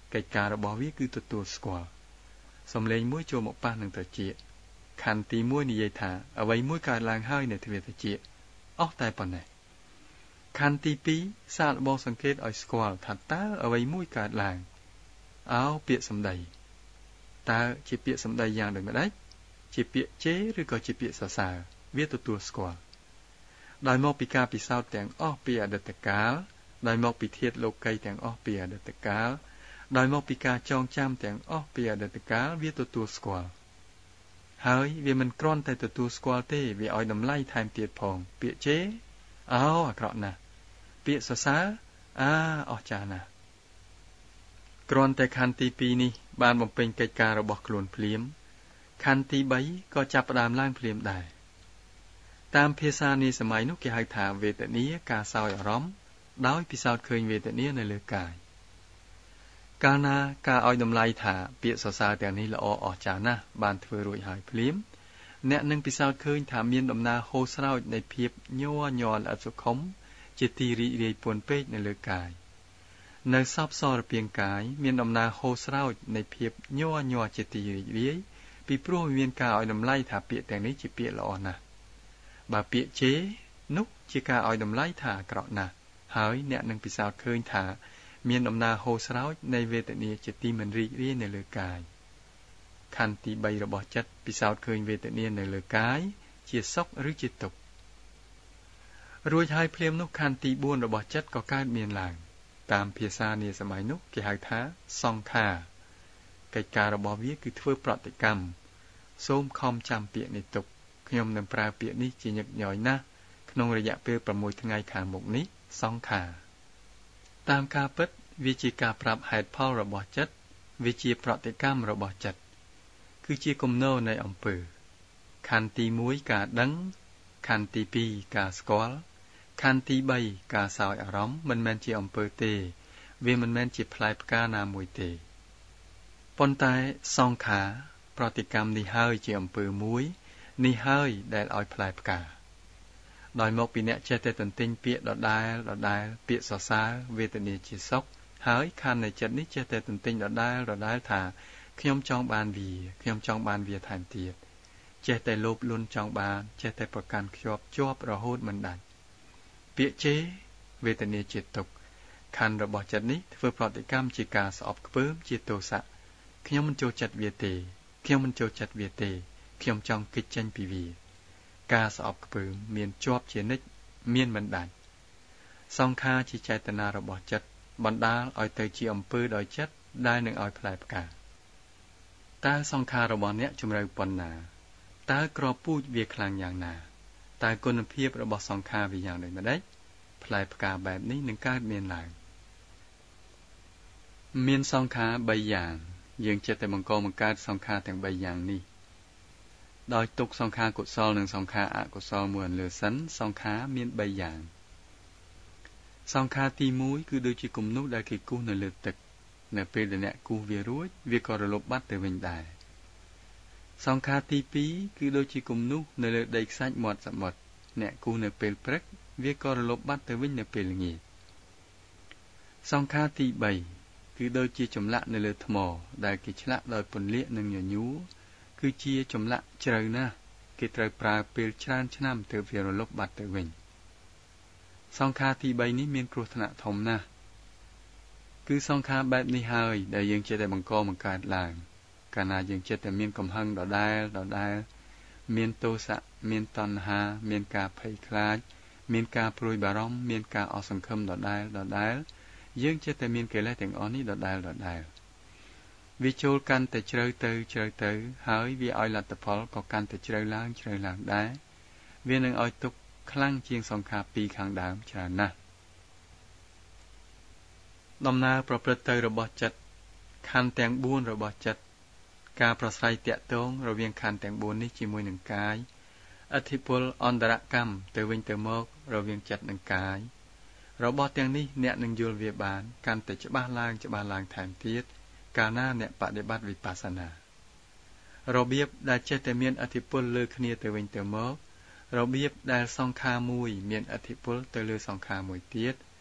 [SPEAKER 1] កិច្ចការរបស់វាគឺទទួលស្គាល់សំឡេងមួយចូលមកប៉ះនឹងត្រចៀកខណ្ឌទី1និយាយថាអ្វីមួយកើតឡើងហើយនៅទ្វារត្រចៀកអស់តែប៉ុណ្ណេះខណ្ឌទី2សាកល្បងសង្កេតឲ្យស្គាល់ថាតើអ្វីមួយកើតឡើងពាក្យសម្ដីតើជាពាក្យសម្ដីយ៉ាងដូចម្ដេចជាពាក្យជេរឬក៏ជាពាក្យសរសើរវាទទួលស្គាល់ដោយមកពីការពិសោធន៍ទាំងអស់ពីអតីតកាលដោយមកពីធាតុលោកីទាំងអស់ពីអតីតកាលដោយមកពីការចងចាំទាំងអស់ពីអតីតកាលវាទទួលស្គាល់ហើយវាមិនគ្រាន់តែទទួលស្គាល់ទេវាឲ្យតម្លៃថែមទៀតផងពាក្យជេរអាក្រក់ណាស់ពាក្យសរសើរអស្ចារ្យណាស់គ្រាន់តែខណ្ឌទី2នេះបានបំពេញកិច្ចការរបស់ខ្លួនភ្លាមខណ្ឌទី3ក៏ចាប់ផ្ដើមឡើងភ្លាមដែរតាមភាសានាសម័យនោះគេហៅថាវេទនាការសោយអារម្មណ៍ដោយពិសោធន៍ឃើញវេទនានៅលើកាយកាលណាការឲ្យតម្លៃថាពាក្យសរសើរទាំងនេះល្អអស្ចារ្យណាស់បានធ្វើរួចហើយភ្លាមអ្នកនឹងពិសោធន៍ឃើញថាមានដំណើរហូរស្រោចនៃភាពញ័រញាល់ល្អិតសុខុមជាទីរីករាយពួនពេកនៅលើកាយនៅសពសរពាង្គកាយមានដំណើរហូរស្រោចនៃភាពញ័រញាល់ជាទីរីករាយពីព្រោះមានការឲ្យតម្លៃថាពាក្យទាំងនេះជាពាក្យល្អណាស់បើពាក្យជេរនោះជាការឲ្យតម្លៃថាអាក្រក់ណាស់ហើយអ្នកនឹងពិសោធន៍ឃើញថាមានដំណើរហូរស្រោចនៃវេទនាជាទីមិនរីករាយនៅលើកាយខណ្ឌទី3របស់ចិត្តពិសោធន៍ឃើញវេទនានៅលើកាយជាសុខឬជាទុក្ខរួចហើយភ្លាមនោះខណ្ឌទី4របស់ចិត្តក៏កើតមានឡើងតាមភាសានាសម័យនោះគេហៅថាសង្ខារកិច្ចការរបស់វាគឺធ្វើប្រតិកម្មសូមខំចាំពាក្យនេះទុកខ្ញុំនឹងប្រើពាក្យនេះជាញឹកញយណាស់ក្នុងរយៈពេល6ថ្ងៃខាងមុខនេះសង្ខារតាមការពិតវាជាការប្រាប់ហេតុផលរបស់ចិត្តវាជាប្រតិកម្មរបស់ចិត្តគឺជាគំនរនៃអំពើខណ្ឌទី1ការដឹងខណ្ឌទី2ការស្គាល់ខណ្ឌទី3ការសោយអារម្មណ៍មិនមែនជាអំពើទេវាមិនមែនជាផ្លែផ្កាណាមួយទេប៉ុន្តែសង្ខារប្រតិកម្មនេះហើយជាអំពើមួយនេះហើយដែលឲ្យផ្លែផ្កាដោយមកពីអ្នកចេះតែទន្ទិញពាក្យដដែលពាក្យសរសើរវេទនាជាសុខហើយខណ្ឌនៃចិត្តនេះចេះតែទន្ទិញដដែលថាខ្ញុំចង់បានវាថែមទៀតចេះតែលោភលន់ចង់បានចេះតែប្រកាន់ជាប់រហូតមិនដាច់ពាក្យជេរវេទនាជាទុក្ខខណ្ឌរបស់ចិត្តនេះធ្វើប្រតិកម្មជាការស្អប់ខ្ពើមជាទោសៈខ្ញុំមិនចូលចិត្តវាទេខ្ញុំចង់គេចចេញពីវាការស្អប់ខ្ពើមមានជាប់ជានិច្ចមានមិនដាច់សង្ខារជាចេតនារបស់ចិត្តបណ្ដាលឲ្យទៅជាអំពើដោយចិត្តដែលនឹងឲ្យផ្លែផ្កាតើសង្ខាររបស់អ្នកជំរឿប៉ុណ្ណាតើក្របពូជវាខ្លាំងយ៉ាងណាតើគុណភាពរបស់សង្ខារវាយ៉ាងដូចម្ដេចផ្លែផ្កាបែបនេះនឹងកើតមានឡើងមានសង្ខារ3យ៉ាងយើងចិត្តតែបង្កើតសង្ខារទាំង3យ៉ាងនេះដោយទុកសង្ខារកុសលនិងសង្ខារអកុសលមួយលើសិនសង្ខារមាន3យ៉ាងសង្ខារទី1គឺដូចជាគំនូសដែលគេគូសនៅលើទឹកនៅពេលដែលអ្នកគូសវារួចវាក៏រលត់បាត់ទៅវិញដែរសង្ខារទី2គឺដូចជាគំនូសនៅលើដីខ្សាច់មាត់សមុទ្រអ្នកគូសនៅពេលព្រឹកវាក៏រលត់បាត់ទៅវិញនៅពេលល្ងាចសង្ខារទី3គឺដូចជាចម្លាក់នៅលើថ្មដែលគេឆ្លាក់ដោយពន្លាកនិងញញួរគឺជាចម្លាក់ជ្រៅណាស់គេត្រូវប្រើពេលច្រើនឆ្នាំទើបវារលត់បាត់ទៅវិញសង្ខារទី3នេះមានគ្រោះថ្នាក់ធំណាស់គឺសង្ខារបែបនេះហើយដែលយើងចេះតែបង្កើតឡើងកាលណាយើងចេះតែមានកំហឹងដដែលមានទោសៈមានតណ្ហាមានការភ័យខ្លាចមានការព្រួយបារម្ភមានការអស់សង្ឃឹមដដែលយើងចេះតែមានកិលេសទាំងអស់នេះដដែលវាចូលកាន់តែជ្រៅទៅហើយវាឲ្យលទ្ធផលក៏កាន់តែជ្រៅឡើងដែរវានឹងឲ្យទុកខ្លាំងជាងសង្ខារ2ខាងដើមច្រើនណាស់ដំណើរប្រព្រឹត្តទៅរបស់ចិត្តខណ្ឌទាំង4របស់ចិត្តការប្រស្រ័យតាក់ទងរវាងខណ្ឌទាំង4នេះជាមួយនឹងកាយអធិពលអន្តរកម្មទៅវិញទៅមករវាងចិត្តនិងកាយរបស់ទាំងនេះអ្នកនឹងយល់វាបានកាន់តែច្បាស់ឡើងថែមទៀតកាលណាអ្នកបដិបត្តិវិបស្សនារបៀបដែលចេះតែមានអធិពលលើគ្នាទៅវិញទៅមករបៀបដែលសង្ខារមួយមានអធិពលទៅលើសង្ខារមួយទៀត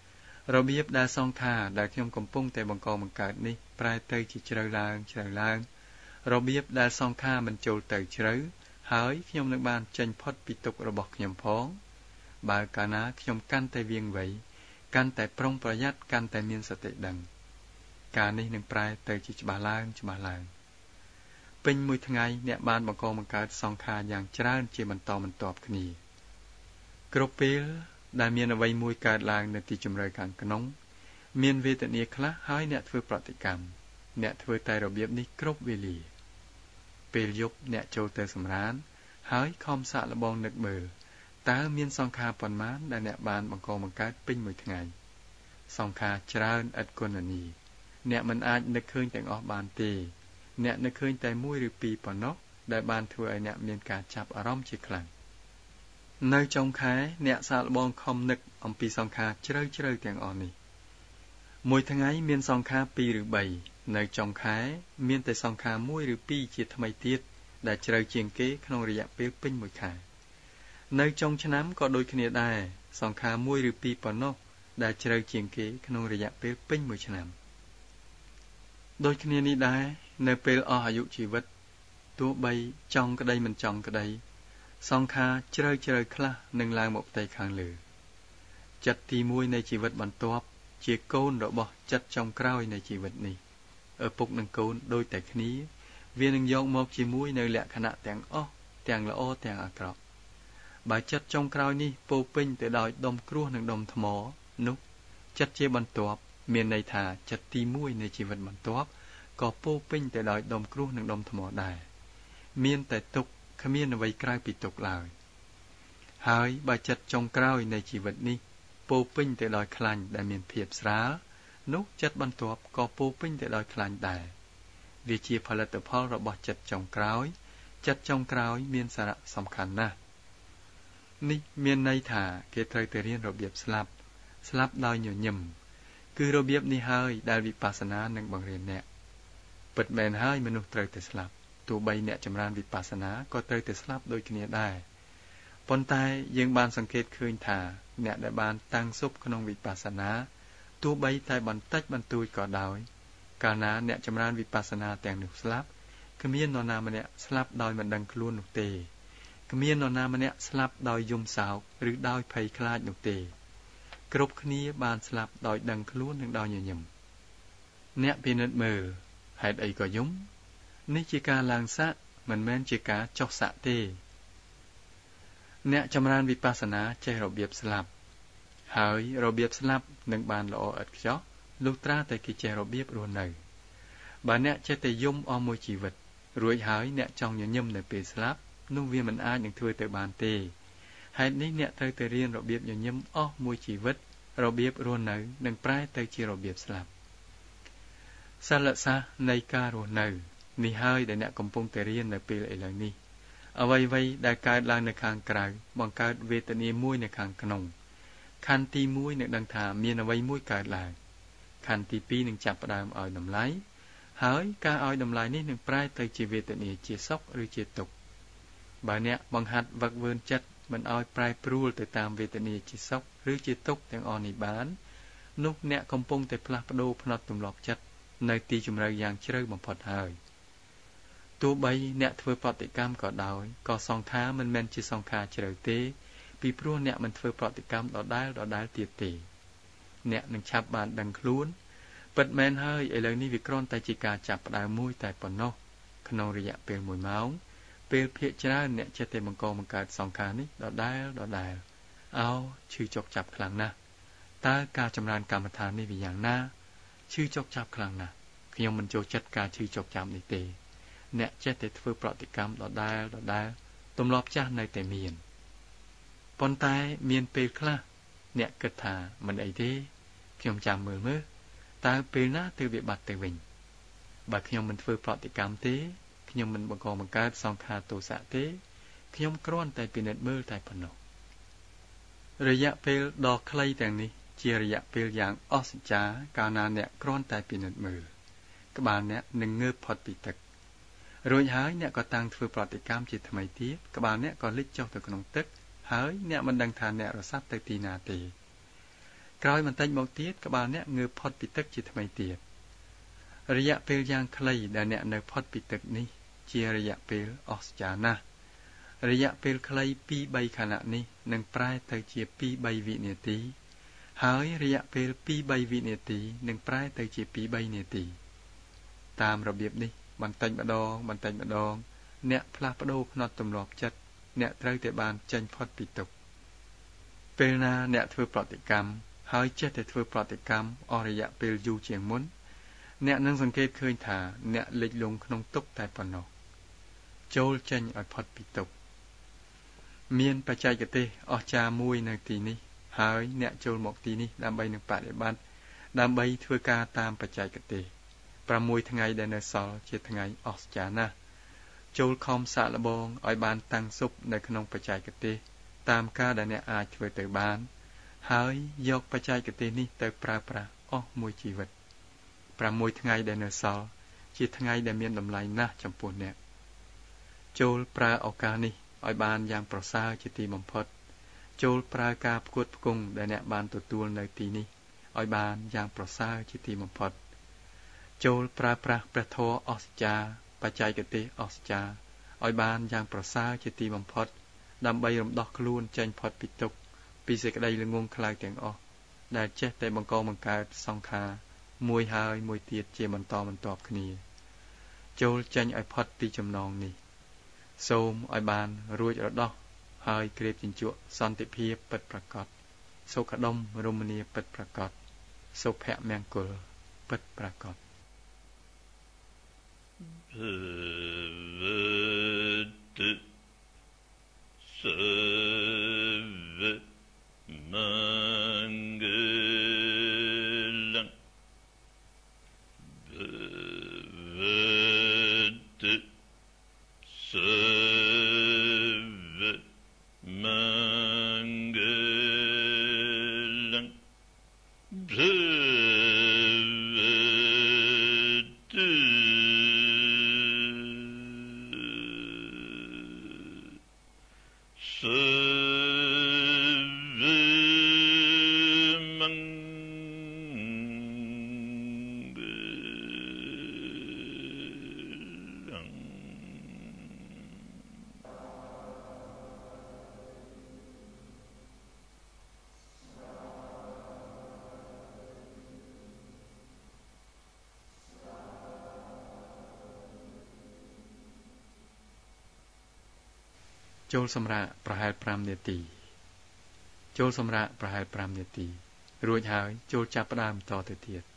[SPEAKER 1] របៀបដែលសង្ខារដែលខ្ញុំកំពុងតែបង្កបង្កើតនេះប្រែទៅជាជ្រៅឡើងរបៀបដែលសង្ខារមិនចូលទៅជ្រៅហើយខ្ញុំនឹងបានចេញផុតពីទុក្ខរបស់ខ្ញុំផងបើកាលណាខ្ញុំកាន់តែវាងវៃកាន់តែប្រុងប្រយ័ត្នកាន់តែមានសតិដឹងការនេះនឹងប្រែទៅជាច្បាស់ឡើងពេញមួយថ្ងៃអ្នកបានបង្កបង្កើតសង្ខារយ៉ាងច្រើនជាបន្តបន្ទាប់គ្នាគ្រប់ពេលដែលមានអ្វីមួយកើតឡើងនៅទីជម្រៅខាងក្នុងមានវេទនាខ្លះហើយអ្នកធ្វើប្រតិកម្មអ្នកធ្វើតែរបៀបនេះគ្រប់វេលាពេលយប់អ្នកចូលទៅសម្រានហើយខំសាកល្បងនឹកមើលតើមានសង្ខារប៉ុន្មានដែលអ្នកបានបង្កបង្កើតពេញមួយថ្ងៃសង្ខារច្រើនឥតគណនាអ្នកមិនអាចនឹកឃើញទាំងអស់បានទេអ្នកនឹកឃើញតែមួយឬពីរប៉ុណ្ណោះដែលបានធ្វើឲ្យអ្នកមានការចាប់អារម្មណ៍ជាខ្លាំងនៅចុងខែអ្នកសាកល្បងខំនឹកអំពីសង្ខារជ្រៅទាំងអស់នេះមួយថ្ងៃមានសង្ខារ2ឬ3នៅចុងខែមានតែសង្ខារ1ឬ2ជាថ្មីទៀតដែលជ្រៅជាងគេក្នុងរយៈពេលពេញមួយខែនៅចុងឆ្នាំក៏ដូចគ្នាដែរសង្ខារ1ឬ2ប៉ុណ្ណោះដែលជ្រៅជាងគេក្នុងរយៈពេលពេញមួយឆ្នាំដូចគ្នានេះដែរនៅពេលអស់អាយុជីវិតទោះបីចង់ក្តីមិនចង់ក្តីសង្ខារជ្រៅខ្លះនឹងឡើងមកផ្ទៃខាងលើចិត្តទី1នៃជីវិតបន្ទាប់ជាកូនរបស់ចិត្តចុងក្រោយនៃជីវិតនេះឪពុកនិងកូនដូចតែគ្នាវានឹងយកមកជាមួយនៅលក្ខណៈទាំងអស់ទាំងល្អទាំងអាក្រក់បើចិត្តចុងក្រោយនេះពោពេញទៅដោយដុំគ្រោះនិងដុំថ្មនោះចិត្តជាបន្ទាប់មានន័យថាចិត្តទី1នៃជីវិតបន្ទាប់ក៏ពោពេញទៅដោយដុំគ្រោះនិងដុំថ្មដែរមានតែទុក្ខគ្មានអ្វីក្រៅពីទុក្ខឡើយហើយបើចិត្តចុងក្រោយនៃជីវិតនេះពោពេញទៅដោយខ្លាញ់ដែលមានភាពស្រាលនោះចិត្តបន្ទាប់ក៏ពោពេញទៅដោយខ្លាញ់ដែរវាជាផលិតផលរបស់ចិត្តចុងក្រោយចិត្តចុងក្រោយមានសារៈសំខាន់ណាស់នេះមានន័យថាគេត្រូវទៅរៀនរបៀបស្លាប់ដោយញញឹមគឺរបៀបនេះហើយដែលវិបស្សនានឹងបង្រៀនអ្នកពិតមែនហើយមនុស្សត្រូវតែស្លាប់ទោះបីអ្នកចម្រើនវិបស្សនាក៏ត្រូវតែស្លាប់ដូចគ្នាដែរប៉ុន្តែយើងបានសង្កេតឃើញថាអ្នកដែលបានតាំងស៊ុបក្នុងវិបស្សនាទោះបីតែបន្តិចបន្តួចក៏ដោយកាលណាអ្នកចម្រើនវិបស្សនាទាំងនោះស្លាប់គ្មាននរណាម្នាក់ស្លាប់ដោយមិនដឹងខ្លួននោះទេគ្មាននរណាម្នាក់ស្លាប់ដោយយំសោកឬដោយភ័យខ្លាចនោះទេគ្រប់គ្នាបានស្លាប់ដោយដឹងខ្លួននិងដោយញញឹមអ្នកពិនិត្យមើលហេតុអីក៏យំនេះជាការឡើងស័ក្តិមិនមែនជាការចុះស័ក្តិទេអ្នកចម្រើនវិបស្សនាចេះរបៀបស្លាប់ហើយរបៀបស្លាប់នឹងបានល្អឥតខ្ចោះលុះត្រាតែគេចេះរបៀបរស់នៅបើអ្នកចេះតែយំអស់មួយជីវិតរួចហើយអ្នកចង់ញញឹមនៅពេលស្លាប់នោះវាមិនអាចនឹងធ្វើទៅបានទេហេតុនេះអ្នកត្រូវតែរៀនរបៀបញញឹមអស់មួយជីវិតរបៀបរស់នៅនឹងប្រែទៅជារបៀបស្លាប់សិលសាស្ត្រនៃការរស់នៅនេះហើយដែលអ្នកកំពុងតែរៀននៅពេលឥឡូវនេះអ្វីដែលកើតឡើងនៅខាងក្រៅបង្កើតវេទនាមួយនៅខាងក្នុងខណ្ឌទី1នឹងដឹងថាមានអ្វីមួយកើតឡើងខណ្ឌទី2នឹងចាប់ផ្ដើមឲ្យតម្លៃហើយការឲ្យតម្លៃនេះនឹងប្រែទៅជាវេទនាជាសុខឬជាទុក្ខបើអ្នកបង្ហាត់វឹកវើចិត្តមិនឲ្យប្រែប្រួលទៅតាមវេទនាជាសុខឬជាទុក្ខទាំងអស់នេះបាននោះអ្នកកំពុងតែផ្លាស់ប្ដូរផ្នត់ទម្លាប់ចិត្តនៅទីជម្រៅយ៉ាងជ្រៅបំផុតហើយទោះបីអ្នកធ្វើប្រតិកម្មក៏ដោយក៏សង្ខារមិនមែនជាសង្ខារជ្រៅទេពីព្រោះអ្នកមិនធ្វើប្រតិកម្មដដែលទៀតទេអ្នកនឹងឆាប់បានដឹងខ្លួនពិតមែនហើយឥឡូវនេះវាគ្រាន់តែជាការចាប់ផ្ដើមមួយតែប៉ុណ្ណោះក្នុងរយៈពេល1ម៉ោងពេលភាគច្រើនអ្នកចេះតែបង្កើតសង្ខារនេះដដែលឈឺចុកចាប់ខ្លាំងណាស់តើការចម្រើនកម្មដ្ឋាននេះវាយ៉ាងណាឈឺចុកចាប់ខ្លាំងណាស់ខ្ញុំមិនចូលចិត្តការឈឺចុកចាប់នេះទេអ្នកចេះតែធ្វើប្រតិកម្មដដែលទម្លាប់ចាស់នៅតែមានប៉ុន្តែមានពេលខ្លះអ្នកគិតថាមិនអីទេខ្ញុំចាំមើលតើពេលណាទើបវាបាត់ទៅវិញបើខ្ញុំមិនធ្វើប្រតិកម្មទេខ្ញុំមិនបង្កើតសង្ខារទោសៈទេខ្ញុំគ្រាន់តែពិនិត្យមើលតែប៉ុណ្ណោះរយៈពេលដ៏ខ្លីទាំងនេះជារយៈពេលយ៉ាងអស្ចារ្យកាលណាអ្នកគ្រាន់តែពិនិត្យមើលក្បាលអ្នកនឹងងើបផុតពីទឹករួចហើយអ្នកក៏តាំងធ្វើប្រតិកម្មជាថ្មីទៀតក្បាលអ្នកក៏លិចចុះទៅក្នុងទឹកហើយអ្នកមិនដឹងថាអ្នករសាត់ទៅទីណាទេក្រោយបន្តិចមកទៀតក្បាលអ្នកងើបផុតពីទឹកជាថ្មីទៀតរយៈពេលយ៉ាងខ្លីដែលអ្នកនៅផុតពីទឹកនេះជារយៈពេលអស្ចារ្យណាស់រយៈពេលខ្លី 2-3 ខណៈនេះនឹងប្រែទៅជា 2-3 វិនាទីហើយរយៈពេល 2-3 វិនាទីនឹងប្រែទៅជា 2-3 នាទីតាមរបៀបនេះបន្តិចម្ដងអ្នកផ្លាស់ប្ដូរផ្នត់ទម្លាប់ចិត្តអ្នកត្រូវតែបានចេញផុតពីទុក្ខពេលណាអ្នកធ្វើប្រតិកម្មហើយចេះតែធ្វើប្រតិកម្មអស់រយៈពេលយូរជាងមុនអ្នកនឹងសង្កេតឃើញថាអ្នកលិចលង់ក្នុងទុក្ខតែប៉ុណ្ណោះចូលចេញឲ្យផុតពីទុក្ខមានបច្ចេកទេសអស្ចារ្យមួយនៅទីនេះហើយអ្នកចូលមកទីនេះដើម្បីនឹងបដិបត្តិដើម្បីធ្វើការតាមបច្ចេកទេស6ថ្ងៃដែលនៅសល់ជាថ្ងៃអស្ចារ្យណាស់ចូលខំសាកល្បងឲ្យបានតាំងសុបនៅក្នុងបច្ចេកទេសតាមការដែលអ្នកអាចធ្វើទៅបានហើយយកបច្ចេកទេសនេះទៅប្រើប្រាស់អស់មួយជីវិត6ថ្ងៃដែលនៅសល់ជាថ្ងៃដែលមានតម្លៃណាស់ចំពោះអ្នកចូលប្រើឱកាសនេះឲ្យបានយ៉ាងប្រសើរជាទីបំផុតចូលប្រើការផ្គួតផ្គង់ដែលអ្នកបានទទួលនៅទីនេះឲ្យបានយ៉ាងប្រសើរជាទីបំផុតចូលប្រើប្រាស់ព្រះធម៌អស្ចារ្យបច្ចេកទេសអស្ចារ្យឲ្យបានយ៉ាងប្រសើរជាទីបំផុតដើម្បីរំដោះខ្លួនចេញផុតពីទុក្ខពីសេចក្តីល្ងង់ខ្លៅទាំងអស់ដែលចេះតែបង្កបង្កើតសង្ខារមួយហើយមួយទៀតជាបន្តបន្ទាប់គ្នាចូលចេញឲ្យផុតពីចំណងនេះសូមឲ្យបានរួចរដោះហើយក្រេបជញ្ជក់សន្តិភាពពិតប្រាកដសុខដុមរមនាពិតប្រាកដសុភមង្គលពិតប្រាកដចូលសម្រាកប្រហែល5នាទីចូលសម្រាកប្រហែល5នាទីរួចហើយចូលចាប់ផ្ដើមតទៅទៀត